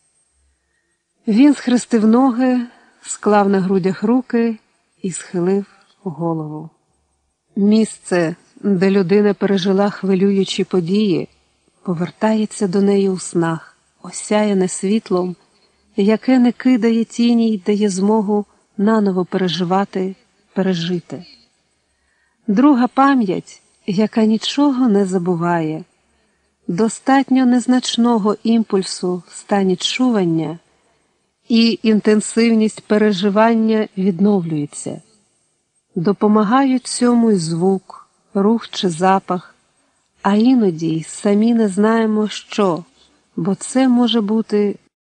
Він схрестив ноги, склав на грудях руки і схилив голову. Місце, де людина пережила хвилюючі події, повертається до неї у снах, осяяне світлом, яке не кидає тіні й дає змогу наново переживати, пережити. Друга пам'ять, яка нічого не забуває, достатньо незначного імпульсу в стані чування, і інтенсивність переживання відновлюється. Допомагають цьому й звук, рух чи запах, а іноді й самі не знаємо, що, бо це може бути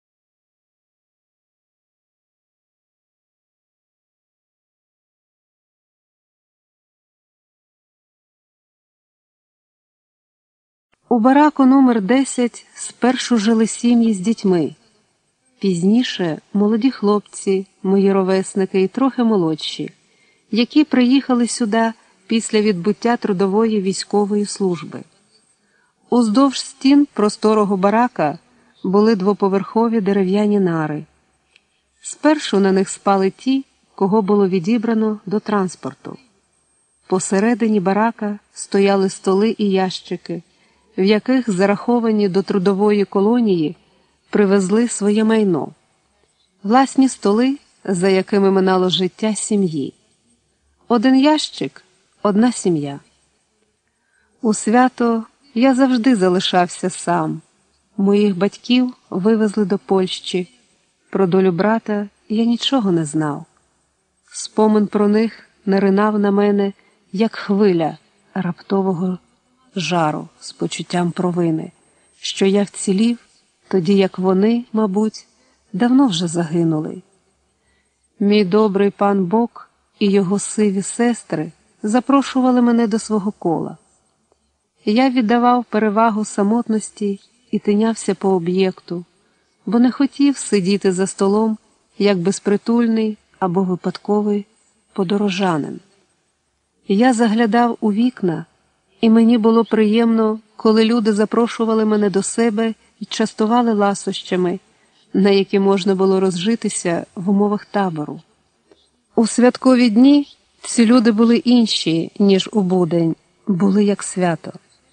у бараку номер десять спершу жили сім'ї з дітьми. Пізніше молоді хлопці, мої ровесники і трохи молодші, які приїхали сюди після відбуття трудової військової служби. Уздовж стін просторого барака були двоповерхові дерев'яні нари. Спершу на них спали ті, кого було відібрано до транспорту. Посередині барака стояли столи і ящики, в яких зараховані до трудової колонії привезли своє майно. Власні столи, за якими минало життя сім'ї. Один ящик – одна сім'я. У свято я завжди залишався сам. Моїх батьків вивезли до Польщі. Про долю брата я нічого не знав. Спомин про них наринав на мене, як хвиля раптового жару з почуттям провини, що я вцілів, тоді як вони, мабуть, давно вже загинули. Мій добрий пан Бог і його сиві сестри запрошували мене до свого кола. Я віддавав перевагу самотності і тинявся по об'єкту, бо не хотів сидіти за столом, як безпритульний або випадковий подорожанин. Я заглядав у вікна, і мені було приємно, коли люди запрошували мене до себе і частували ласощами, на які можна було розжитися в умовах табору. У святкові дні ці люди були інші, ніж у будень, були як свято.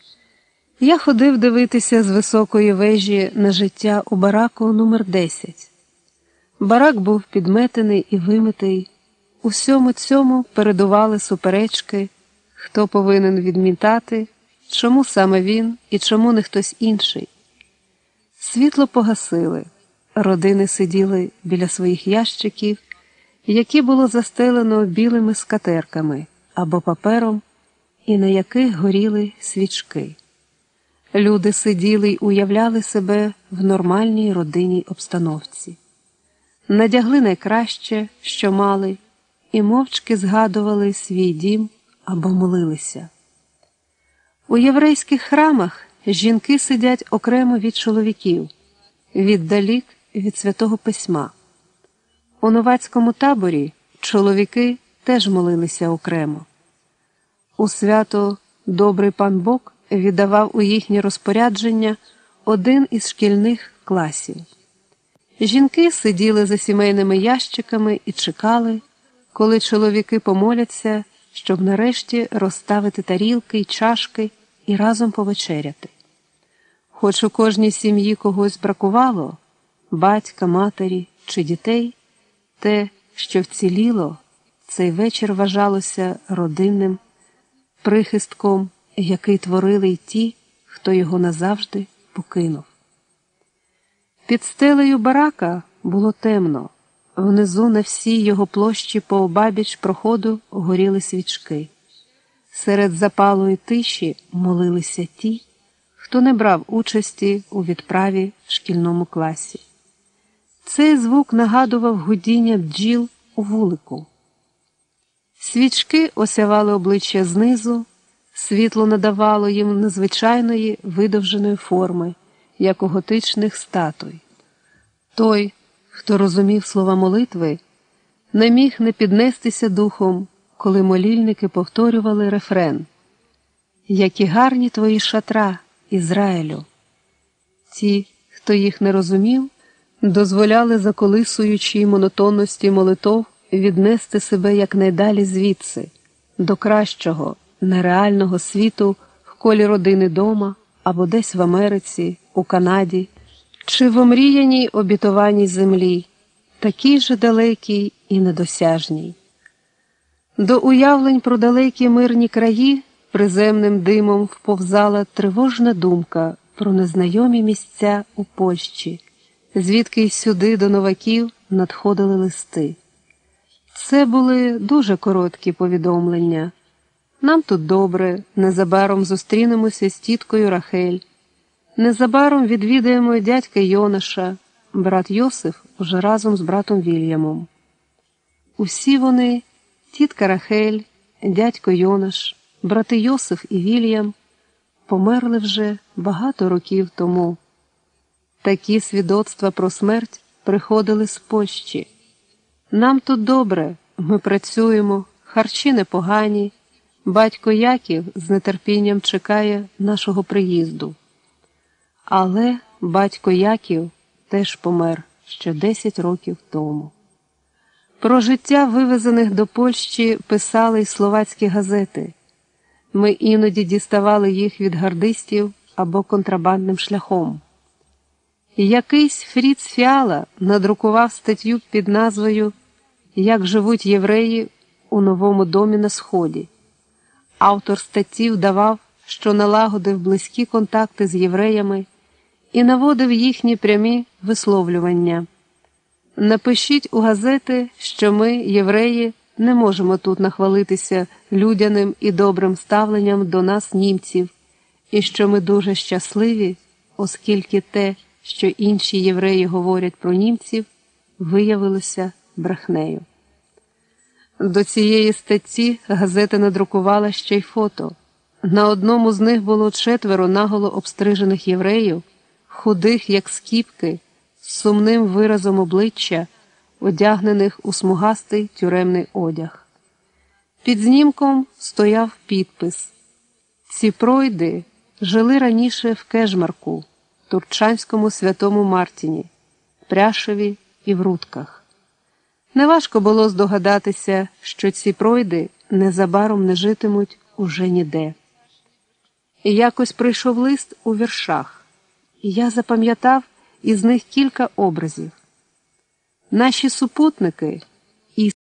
Я ходив дивитися з високої вежі на життя у бараку номер десять. Барак був підметений і вимитий. У всьому цьому передували суперечки, хто повинен відмітати, чому саме він і чому не хтось інший. Світло погасили, родини сиділи біля своїх ящиків, які було застелено білими скатерками або папером, і на яких горіли свічки. Люди сиділи й уявляли себе в нормальній родинній обстановці. Надягли найкраще, що мали, і мовчки згадували свій дім або молилися. У єврейських храмах жінки сидять окремо від чоловіків, віддалік від Святого Письма. У новацькому таборі чоловіки теж молилися окремо. У свято добрий пан Бог віддавав у їхнє розпорядження один із шкільних класів. Жінки сиділи за сімейними ящиками і чекали, коли чоловіки помоляться, щоб нарешті розставити тарілки й чашки і разом повечеряти. Хоч у кожній сім'ї когось бракувало – батька, матері чи дітей, те, що вціліло, цей вечір вважалося родинним прихистком, який творили й ті, хто його назавжди покинув. Під стелею барака було темно. Внизу на всій його площі пообабіч проходу горіли свічки. Серед запалої тиші молилися ті, хто не брав участі у відправі в шкільному класі. Цей звук нагадував гудіння бджіл у вулику. Свічки осявали обличчя знизу, світло надавало їм незвичайної видовженої форми, як у готичних статуй. Той, хто розумів слова молитви, не міг не піднестися духом, коли молільники повторювали рефрен «Які гарні твої шатра, Ізраїлю». Ті, хто їх не розумів, дозволяли заколисуючій монотонності молитов віднести себе якнайдалі звідси, до кращого, нереального світу в колі родини дома або десь в Америці, у Канаді, чи в омріяній обітованій землі, такій же далекій і недосяжній. До уявлень про далекі мирні краї приземним димом вповзала тривожна думка про незнайомі місця у Польщі, звідки й сюди до новаків надходили листи. Це були дуже короткі повідомлення. Нам тут добре, незабаром зустрінемося з тіткою Рахель. Незабаром відвідаємо дядька Йонаша, брат Йосиф уже разом з братом Вільямом. Усі вони, тітка Рахель, дядько Йонаш, брати Йосиф і Вільям, померли вже багато років тому. Такі свідоцтва про смерть приходили з Польщі. Нам тут добре, ми працюємо, харчі непогані, батько Яків з нетерпінням чекає нашого приїзду. Але батько Яків теж помер ще десять років тому. Про життя вивезених до Польщі писали й словацькі газети. Ми іноді діставали їх від гардистів або контрабандним шляхом. Якийсь Фріц Фіала надрукував статтю під назвою «Як живуть євреї у новому домі на Сході». Автор статті вдавав, що налагодив близькі контакти з євреями і наводив їхні прямі висловлювання. Напишіть у газети, що ми, євреї, не можемо тут нахвалитися людяним і добрим ставленням до нас, німців, і що ми дуже щасливі, оскільки те, що інші євреї говорять про німців, виявилося брехнею. До цієї статті газета надрукувала ще й фото. На одному з них було четверо наголо обстрижених євреїв, худих, як скіпки, з сумним виразом обличчя, одягнених у смугастий тюремний одяг. Під знімком стояв підпис: «Ці пройди жили раніше в Кежмарку, Турчанському Святому Мартіні, Пряшеві і в Рудках». Неважко було здогадатися, що ці пройди незабаром не житимуть уже ніде. І якось прийшов лист у віршах, і я запам'ятав із них кілька образів. Наші супутники і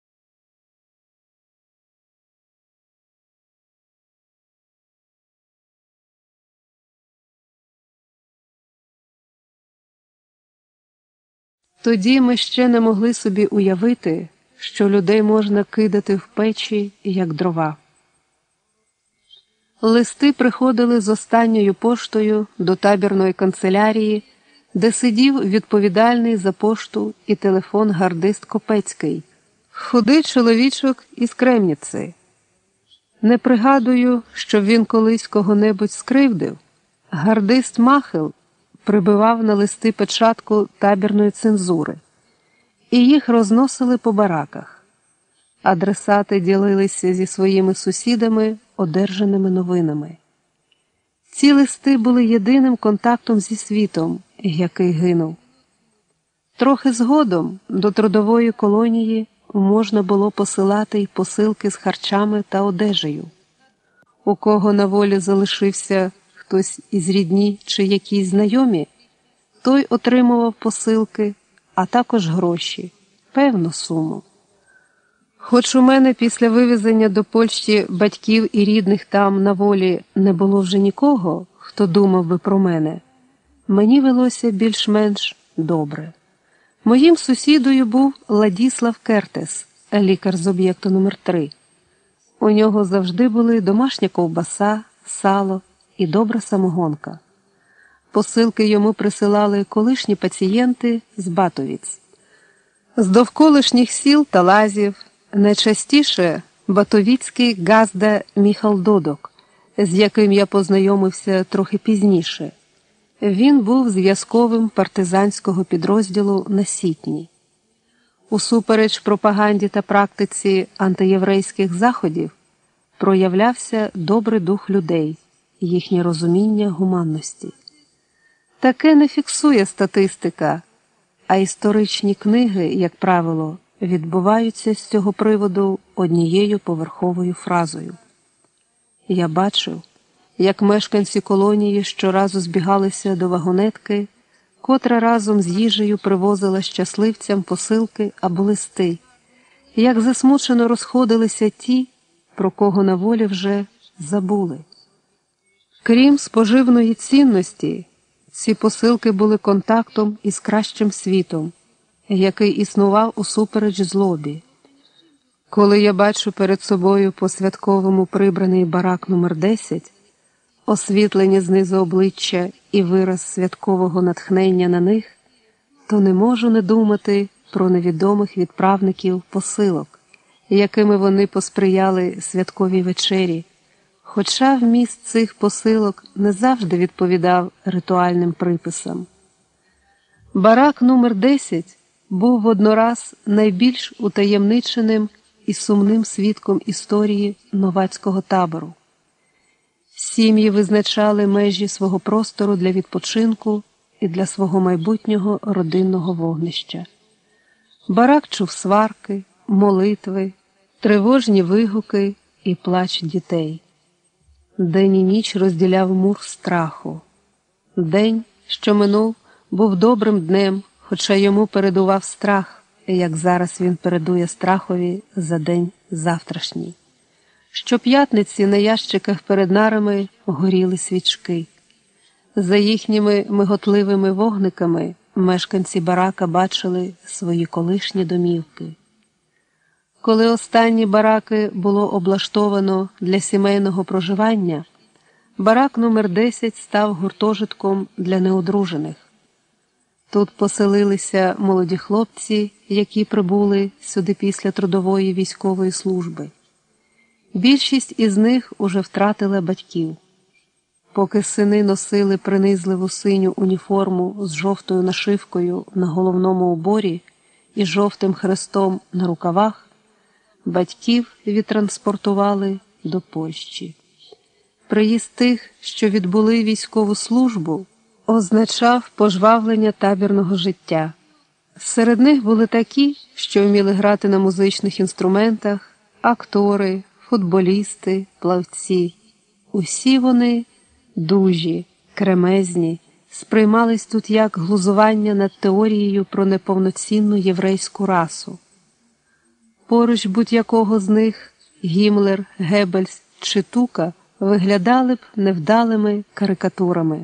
тоді ми ще не могли собі уявити, що людей можна кидати в печі, як дрова. Листи приходили з останньою поштою до табірної канцелярії, де сидів відповідальний за пошту і телефон гардист Копецький, худий чоловічок із Кремніці. Не пригадую, щоб він колись кого-небудь скривдив. Гардист Махел прибивав на листи печатку табірної цензури, і їх розносили по бараках. Адресати ділилися зі своїми сусідами одержаними новинами. Ці листи були єдиним контактом зі світом, який гинув. Трохи згодом до трудової колонії можна було посилати й посилки з харчами та одежею. У кого на волі залишився хтось із рідні чи якісь знайомі, той отримував посилки, а також гроші, певну суму. Хоч у мене після вивезення до Польщі батьків і рідних там на волі не було вже нікого, хто думав би про мене, мені велося більш-менш добре. Моїм сусідою був Ладіслав Кертес, лікар з об'єкту номер три. У нього завжди були домашня ковбаса, сало і добра самогонка. Посилки йому присилали колишні пацієнти з Батовіць. З довколишніх сіл та лазів, найчастіше батовіцький газда Міхал Додок, з яким я познайомився трохи пізніше. Він був зв'язковим партизанського підрозділу на Сітні. Усупереч пропаганді та практиці антиєврейських заходів проявлявся добрий дух людей, їхнє розуміння гуманності. Таке не фіксує статистика, а історичні книги, як правило, відбуваються з цього приводу однією поверховою фразою. Я бачив, як мешканці колонії щоразу збігалися до вагонетки, котра разом з їжею привозила щасливцям посилки або листи, як засмучено розходилися ті, про кого на волі вже забули. Крім споживної цінності, ці посилки були контактом із кращим світом, який існував усупереч злобі. Коли я бачу перед собою по-святковому прибраний барак номер десять, освітлені знизу обличчя і вираз святкового натхнення на них, то не можу не думати про невідомих відправників посилок, якими вони посприяли святковій вечері, хоча вміст цих посилок не завжди відповідав ритуальним приписам. Барак номер десять був воднораз найбільш утаємниченим і сумним свідком історії новацького табору. Сім'ї визначали межі свого простору для відпочинку і для свого майбутнього родинного вогнища. Барак чув сварки, молитви, тривожні вигуки і плач дітей. День і ніч розділяв мур страху. День, що минув, був добрим днем, хоча йому передував страх, як зараз він передує страхові за день завтрашній. Щоп'ятниці на ящиках перед нарами горіли свічки. За їхніми миготливими вогниками мешканці барака бачили свої колишні домівки. Коли останні бараки було облаштовано для сімейного проживання, барак номер десять став гуртожитком для неодружених. Тут поселилися молоді хлопці, які прибули сюди після трудової військової служби. Більшість із них уже втратила батьків. Поки сини носили принизливу синю уніформу з жовтою нашивкою на головному уборі і жовтим хрестом на рукавах, батьків відтранспортували до Польщі. Приїзд тих, що відбули військову службу, означав пожвавлення табірного життя. Серед них були такі, що вміли грати на музичних інструментах, актори, футболісти, плавці. Усі вони дужі, кремезні, сприймались тут як глузування над теорією про неповноцінну єврейську расу. Поруч будь-якого з них Гіммлер, Геббельс чи Тука виглядали б невдалими карикатурами.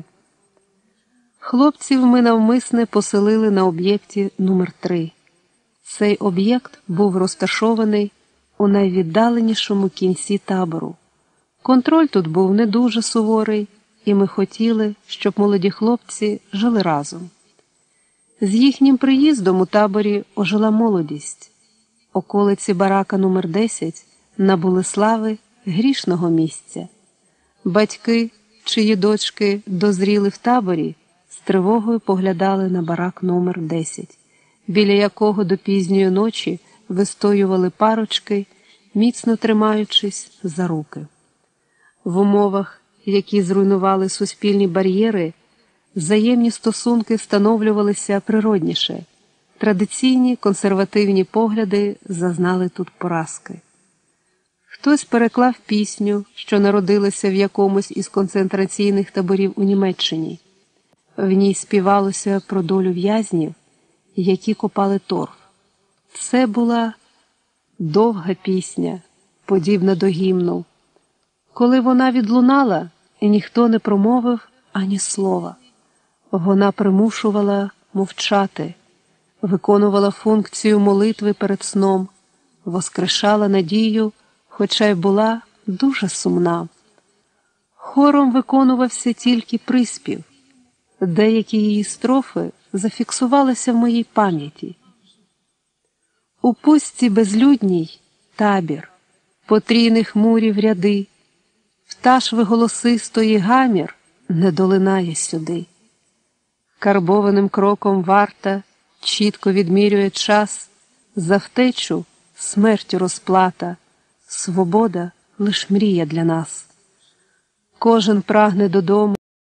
Хлопців ми навмисне поселили на об'єкті номер три. Цей об'єкт був розташований у найвіддаленішому кінці табору. Контроль тут був не дуже суворий, і ми хотіли, щоб молоді хлопці жили разом. З їхнім приїздом у таборі ожила молодість. Околиці барака номер десять набули слави грішного місця. Батьки, чиї дочки дозріли в таборі, з тривогою поглядали на барак номер десять, біля якого до пізньої ночі вистоювали парочки, міцно тримаючись за руки. В умовах, які зруйнували суспільні бар'єри, взаємні стосунки встановлювалися природніше. Традиційні консервативні погляди зазнали тут поразки. Хтось переклав пісню, що народилася в якомусь із концентраційних таборів у Німеччині. В ній співалося про долю в'язнів, які копали торф. Це була довга пісня, подібна до гімну. Коли вона відлунала, ніхто не промовив ані слова. Вона примушувала мовчати, виконувала функцію молитви перед сном, воскрешала надію, хоча й була дуже сумна. Хором виконувався тільки приспів. Деякі її строфи зафіксувалися в моїй пам'яті. У пустці безлюдній табір, потрійних мурів ряди, пташви голосистої гамір не долинає сюди. Карбованим кроком варта чітко відмірює час, за втечу смертю розплата, свобода лиш мрія для нас. Кожен прагне додому.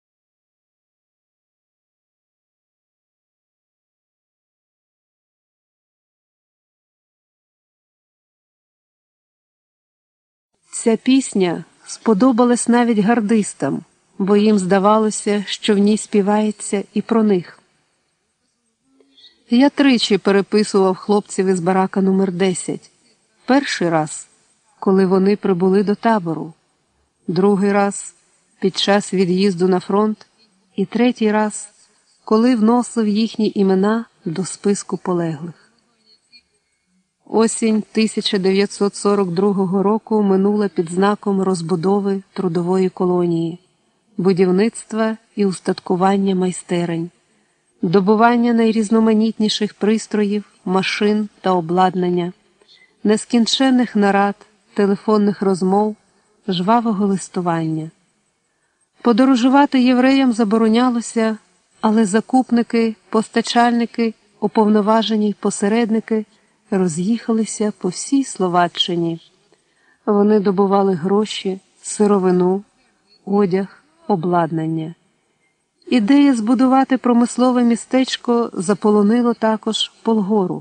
Ця пісня сподобалась навіть гардистам, бо їм здавалося, що в ній співається і про них. Я тричі переписував хлопців із барака номер десять. Перший раз, коли вони прибули до табору, другий раз під час від'їзду на фронт і третій раз, коли вносив їхні імена до списку полеглих. Осінь тисяча дев'ятсот сорок другого року минула під знаком розбудови трудової колонії, будівництва і устаткування майстерень, добування найрізноманітніших пристроїв, машин та обладнання, нескінченних нарад, телефонних розмов, жвавого листування. Подорожувати євреям заборонялося, але закупники, постачальники, уповноважені й посередники роз'їхалися по всій Словаччині. Вони добували гроші, сировину, одяг, обладнання. Ідея збудувати промислове містечко заполонило також Полгору.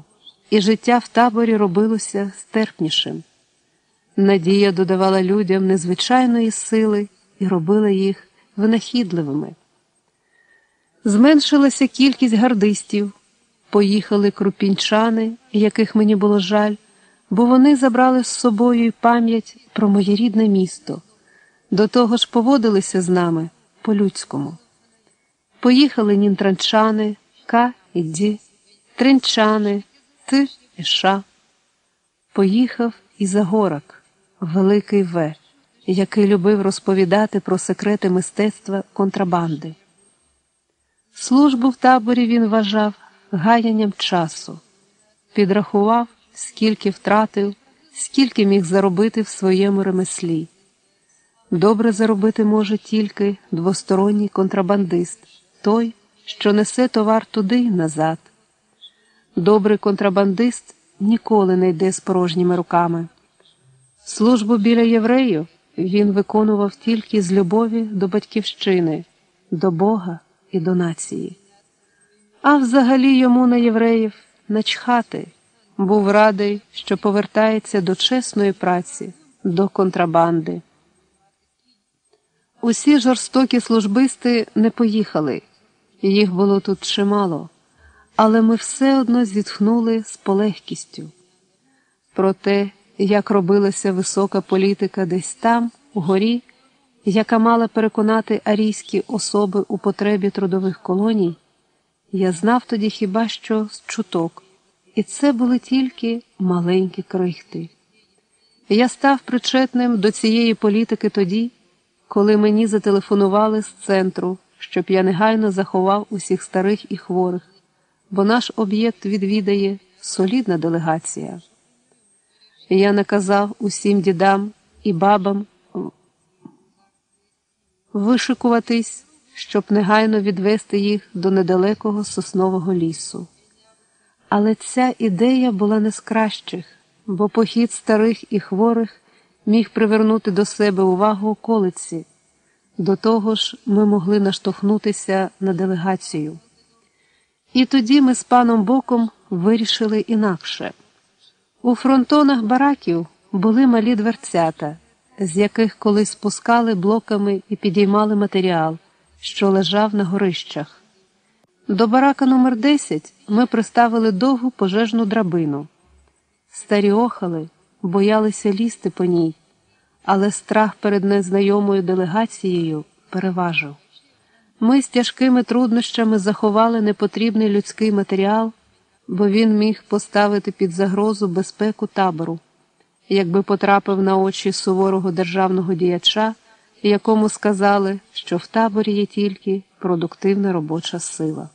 і життя в таборі робилося стерпнішим. Надія додавала людям незвичайної сили і робила їх винахідливими. Зменшилася кількість гардистів, поїхали крупінчани, яких мені було жаль, бо вони забрали з собою й пам'ять про моє рідне місто, до того ж поводилися з нами по-людському. Поїхали нінтранчани, К і Ді, тринчани, Т і Ш. Поїхав і Загорак, великий В, який любив розповідати про секрети мистецтва контрабанди. Службу в таборі він вважав гаянням часу, підрахував, скільки втратив, скільки міг заробити в своєму ремеслі. Добре заробити може тільки двосторонній контрабандист, той, що несе товар туди й назад. Добрий контрабандист ніколи не йде з порожніми руками. Службу біля євреїв він виконував тільки з любові до батьківщини, до Бога і до нації. А взагалі йому на євреїв начхати, був радий, що повертається до чесної праці, до контрабанди. Усі жорстокі службисти не поїхали, їх було тут чимало, але ми все одно зітхнули з полегкістю. Про те, як робилася висока політика десь там, угорі, яка мала переконати арійські особи у потребі трудових колоній, я знав тоді хіба що з чуток, і це були тільки маленькі крихти. Я став причетним до цієї політики тоді, коли мені зателефонували з центру, щоб я негайно заховав усіх старих і хворих, бо наш об'єкт відвідає солідна делегація. Я наказав усім дідам і бабам вишикуватись, щоб негайно відвести їх до недалекого соснового лісу. Але ця ідея була не з кращих, бо похід старих і хворих міг привернути до себе увагу околиці. До того ж, ми могли наштовхнутися на делегацію. І тоді ми з паном Боком вирішили інакше. У фронтонах бараків були малі дверцята, з яких колись спускали блоками і підіймали матеріал, що лежав на горищах. До барака номер десять ми приставили довгу пожежну драбину. Старі охали, боялися лізти по ній, але страх перед незнайомою делегацією переважив. Ми з тяжкими труднощами заховали непотрібний людський матеріал, бо він міг поставити під загрозу безпеку табору, якби потрапив на очі суворого державного діяча, якому сказали, що в таборі є тільки продуктивна робоча сила.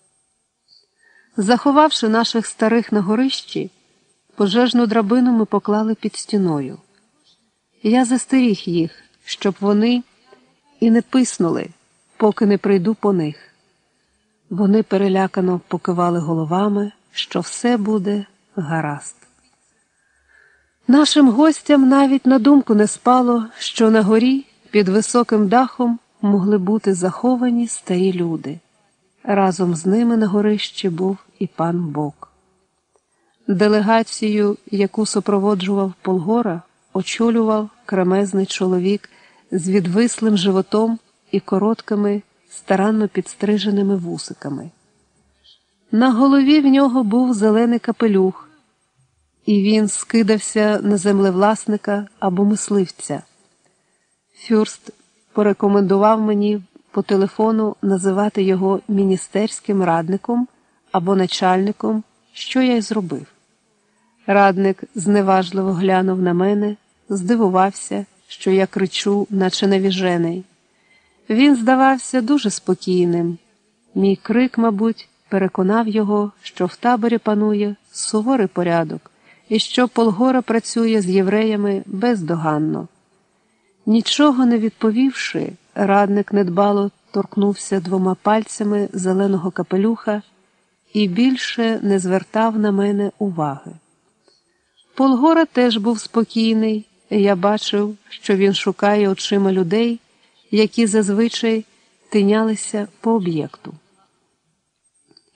Заховавши наших старих на горищі, пожежну драбину ми поклали під стіною. Я застеріг їх, щоб вони і не писнули, поки не прийду по них. Вони перелякано покивали головами, що все буде гаразд. Нашим гостям навіть на думку не спало, що на горі під високим дахом могли бути заховані старі люди. Разом з ними на горищі був і пан Бок. Делегацію, яку супроводжував Полгора, очолював кремезний чоловік з відвислим животом і короткими, старанно підстриженими вусиками. На голові в нього був зелений капелюх, і він скидався на землевласника або мисливця. Фюрст порекомендував мені по телефону називати його міністерським радником або начальником, що я й зробив. Радник зневажливо глянув на мене, здивувався, що я кричу, наче навіжений. Він здавався дуже спокійним. Мій крик, мабуть, переконав його, що в таборі панує суворий порядок і що Полгора працює з євреями бездоганно. Нічого не відповівши, радник недбало торкнувся двома пальцями зеленого капелюха і більше не звертав на мене уваги. Полгора теж був спокійний, і я бачив, що він шукає очима людей, які зазвичай тинялися по об'єкту.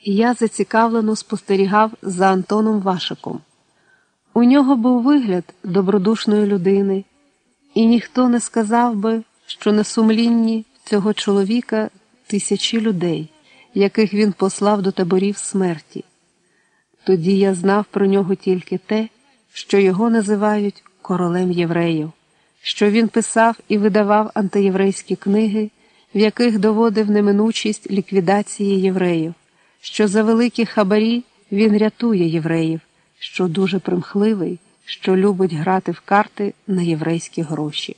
я зацікавлено спостерігав за Антоном Вашиком. У нього був вигляд добродушної людини, і ніхто не сказав би, що на сумлінні цього чоловіка тисячі людей, яких він послав до таборів смерті. Тоді я знав про нього тільки те, що його називають королем євреїв, що він писав і видавав антиєврейські книги, в яких доводив неминучість ліквідації євреїв, що за великі хабарі він рятує євреїв, що дуже примхливий, що любить грати в карти на єврейські гроші.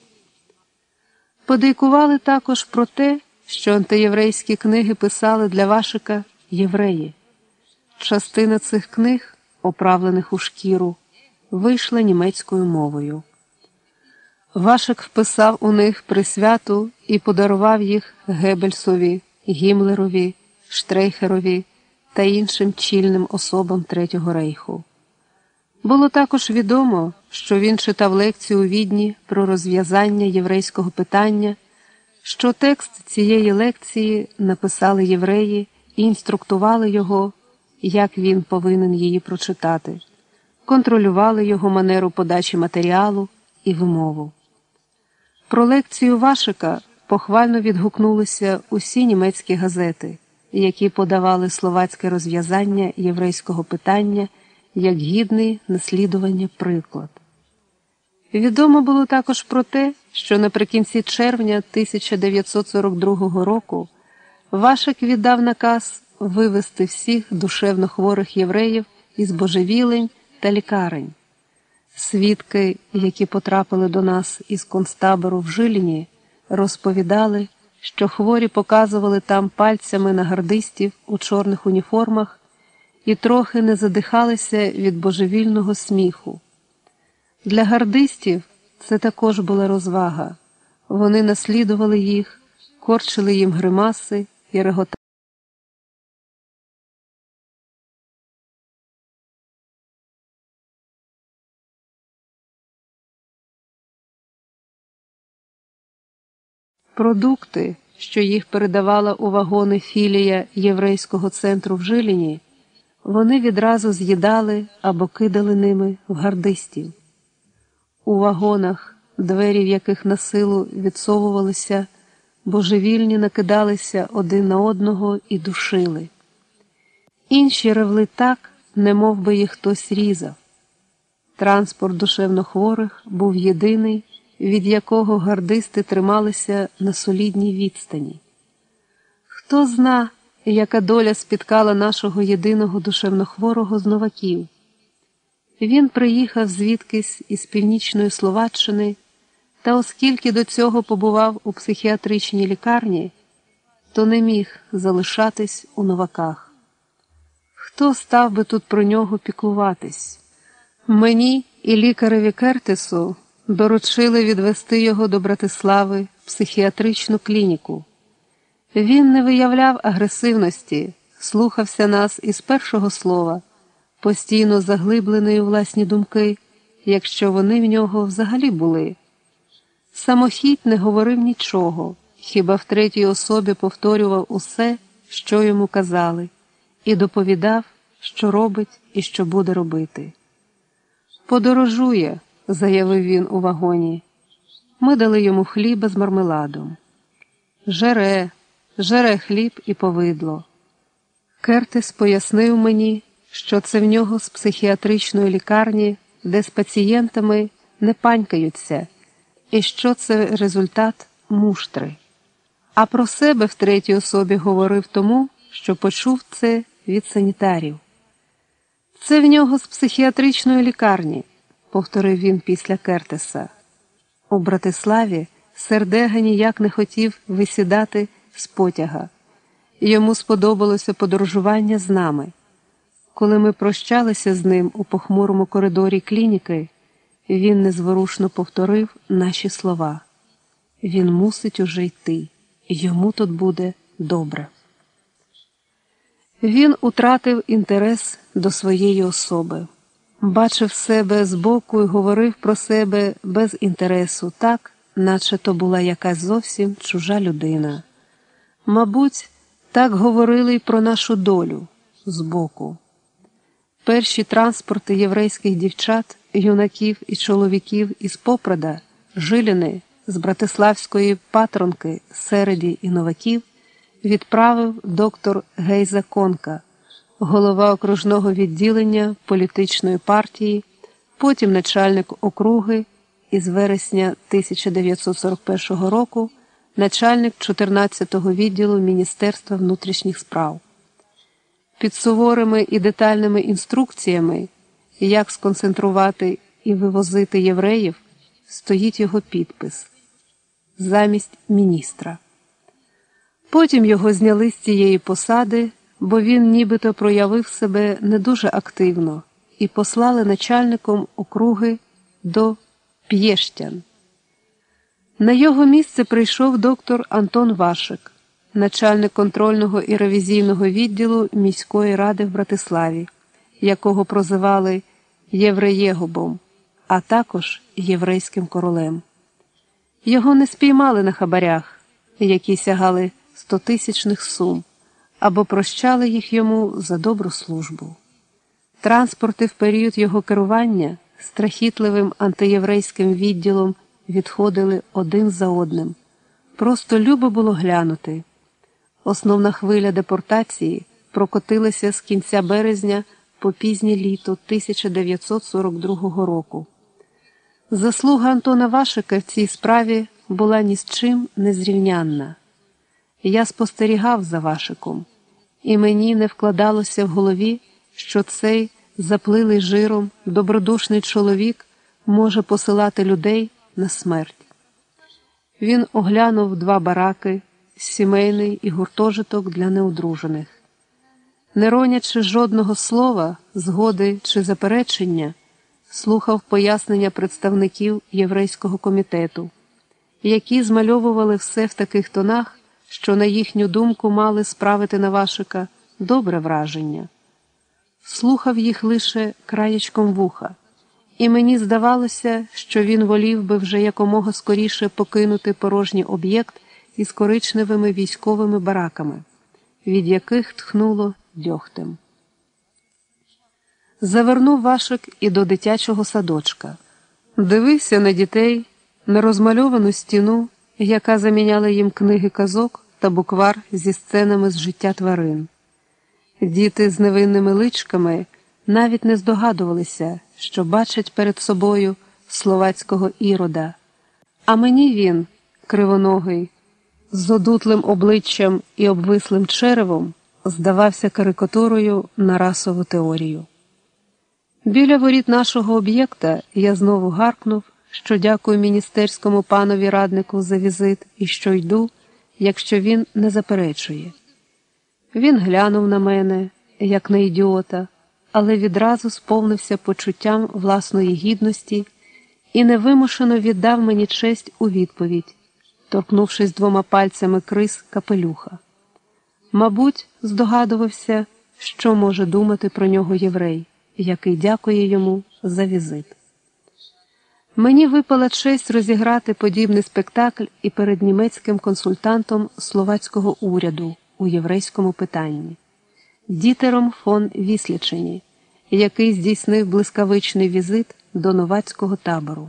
Подейкували також про те, що антиєврейські книги писали для Вашика євреї. Частина цих книг, оправлених у шкіру, вийшла німецькою мовою. Вашик вписав у них присвяту і подарував їх Геббельсові, Гімлерові, Штрейхерові та іншим чільним особам Третього рейху. Було також відомо, що він читав лекцію у Відні про розв'язання єврейського питання, що текст цієї лекції написали євреї і інструктували його, як він повинен її прочитати, контролювали його манеру подачі матеріалу і вимову. Про лекцію Вашика похвально відгукнулися усі німецькі газети, які подавали словацьке розв'язання єврейського питання як гідний наслідування приклад. Відомо було також про те, що наприкінці червня тисяча дев'ятсот сорок другого року Вашик віддав наказ вивести всіх душевно хворих євреїв із божевілень та лікарень. Свідки, які потрапили до нас із концтабору в Жиліні, розповідали, що хворі показували там пальцями на гардистів у чорних уніформах і трохи не задихалися від божевільного сміху. Для гардистів це також була розвага. Вони наслідували їх, корчили їм гримаси і реготали. Продукти, що їх передавала у вагони філія єврейського центру в Жиліні, вони відразу з'їдали або кидали ними в гардистів. У вагонах, двері в яких на силу відсовувалися, божевільні накидалися один на одного і душили. Інші ревли так, немов би їх хтось різав. Транспорт душевнохворих був єдиний, від якого гардисти трималися на солідній відстані. Хто зна, яка доля спіткала нашого єдиного душевнохворого з новаків. Він приїхав звідкись із північної Словаччини, та оскільки до цього побував у психіатричній лікарні, то не міг залишатись у новаках. Хто став би тут про нього піклуватись? Мені і лікареві Кертису доручили відвести його до Братислави в психіатричну клініку. Він не виявляв агресивності, слухався нас із першого слова, постійно заглиблений у власні думки, якщо вони в нього взагалі були. Самохідь не говорив нічого, хіба в третій особі повторював усе, що йому казали, і доповідав, що робить і що буде робити. «Подорожує», – заявив він у вагоні. Ми дали йому хліба з мармеладом. «Жере, жере хліб і повидло». Кертис пояснив мені, що це в нього з психіатричної лікарні, де з пацієнтами не панькаються, і що це результат муштри. А про себе в третій особі говорив тому, що почув це від санітарів. «Це в нього з психіатричної лікарні», – повторив він після Кертиса. У Братиславі Сердега ніяк не хотів висідати з потяга. Йому сподобалося подорожування з нами. Коли ми прощалися з ним у похмурому коридорі клініки, він незворушно повторив наші слова. Він мусить уже йти, йому тут буде добре. Він утратив інтерес до своєї особи, бачив себе збоку і говорив про себе без інтересу так, наче то була якась зовсім чужа людина. Мабуть, так говорили й про нашу долю. збоку. Перші транспорти єврейських дівчат, юнаків і чоловіків із Попрада, Жиліни, з Братиславської Патронки, Середі і Новаків відправив доктор Гейза Конка, голова окружного відділення політичної партії, потім начальник округи і з вересня тисяча дев'ятсот сорок першого року начальник чотирнадцятого відділу Міністерства внутрішніх справ. Під суворими і детальними інструкціями, як сконцентрувати і вивозити євреїв, стоїть його підпис замість міністра. Потім його зняли з цієї посади, бо він нібито проявив себе не дуже активно, і послали начальником округи до П'єштян. На його місце прийшов доктор Антон Вашик, начальник контрольного і ревізійного відділу міської ради в Братиславі, якого прозивали Євреєгобом, а також єврейським королем. Його не спіймали на хабарях, які сягали стотисячних сум, або прощали їх йому за добру службу. Транспорти в період його керування страхітливим антиєврейським відділом відходили один за одним. Просто любо було глянути. Основна хвиля депортації прокотилася з кінця березня по пізнє літо тисяча дев'ятсот сорок другого року. Заслуга Антона Вашика в цій справі була ні з чим не зрівнянна. Я спостерігав за Вашиком, і мені не вкладалося в голові, що цей заплилий жиром добродушний чоловік може посилати людей на смерть. Він оглянув два бараки, сімейний і гуртожиток для неодружених. Не ронячи жодного слова, згоди чи заперечення, слухав пояснення представників єврейського комітету, які змальовували все в таких тонах, що, на їхню думку, мали справити на Вашика добре враження. Слухав їх лише краєчком вуха, і мені здавалося, що він волів би вже якомога скоріше покинути порожній об'єкт із коричневими військовими бараками, від яких тхнуло дьогтем. Завернув Вашик і до дитячого садочка. Дивився на дітей, на розмальовану стіну, яка заміняла їм книги казок та буквар зі сценами з життя тварин. Діти з невинними личками навіть не здогадувалися, що бачать перед собою словацького Ірода. А мені він, кривоногий, з одутлим обличчям і обвислим черевом, здавався карикатурою на расову теорію. Біля воріт нашого об'єкта я знову гаркнув, що дякую міністерському панові раднику за візит і що йду, якщо він не заперечує. Він глянув на мене, як на ідіота, але відразу сповнився почуттям власної гідності і невимушено віддав мені честь у відповідь, торкнувшись двома пальцями крис капелюха. Мабуть, здогадувався, що може думати про нього єврей, який дякує йому за візит. Мені випала честь розіграти подібний спектакль і перед німецьким консультантом словацького уряду у єврейському питанні, Дітером фон Віслічені, який здійснив блискавичний візит до новацького табору.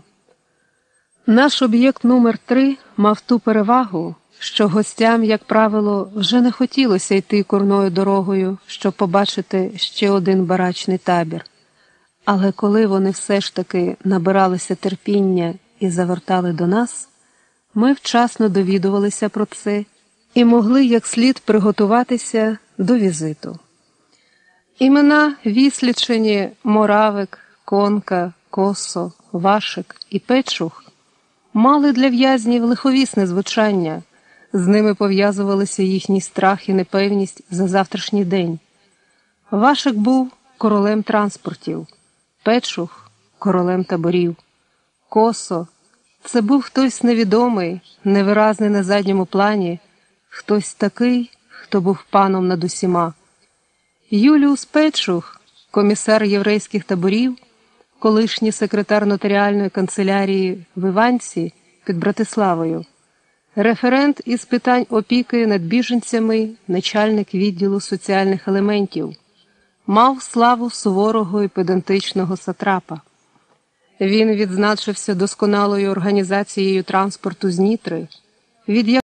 Наш об'єкт номер три мав ту перевагу, що гостям, як правило, вже не хотілося йти курною дорогою, щоб побачити ще один барачний табір. Але коли вони все ж таки набиралися терпіння і завертали до нас, ми вчасно довідувалися про це і могли як слід приготуватися до візиту. Імена Віслічені, Моравик, Конка, Косо, Вашик і Печух мали для в'язнів лиховісне звучання, з ними пов'язувалися їхній страх і непевність за завтрашній день. Вашик був королем транспортів, Печух – королем таборів, Косо – це був хтось невідомий, невиразний на задньому плані, хтось такий, хто був паном над усіма. Юліус Печух, комісар єврейських таборів, колишній секретар нотаріальної канцелярії в Іванці під Братиславою, референт із питань опіки над біженцями, начальник відділу соціальних елементів, мав славу суворого і педантичного сатрапа. Він відзначився досконалою організацією транспорту з Нітри, від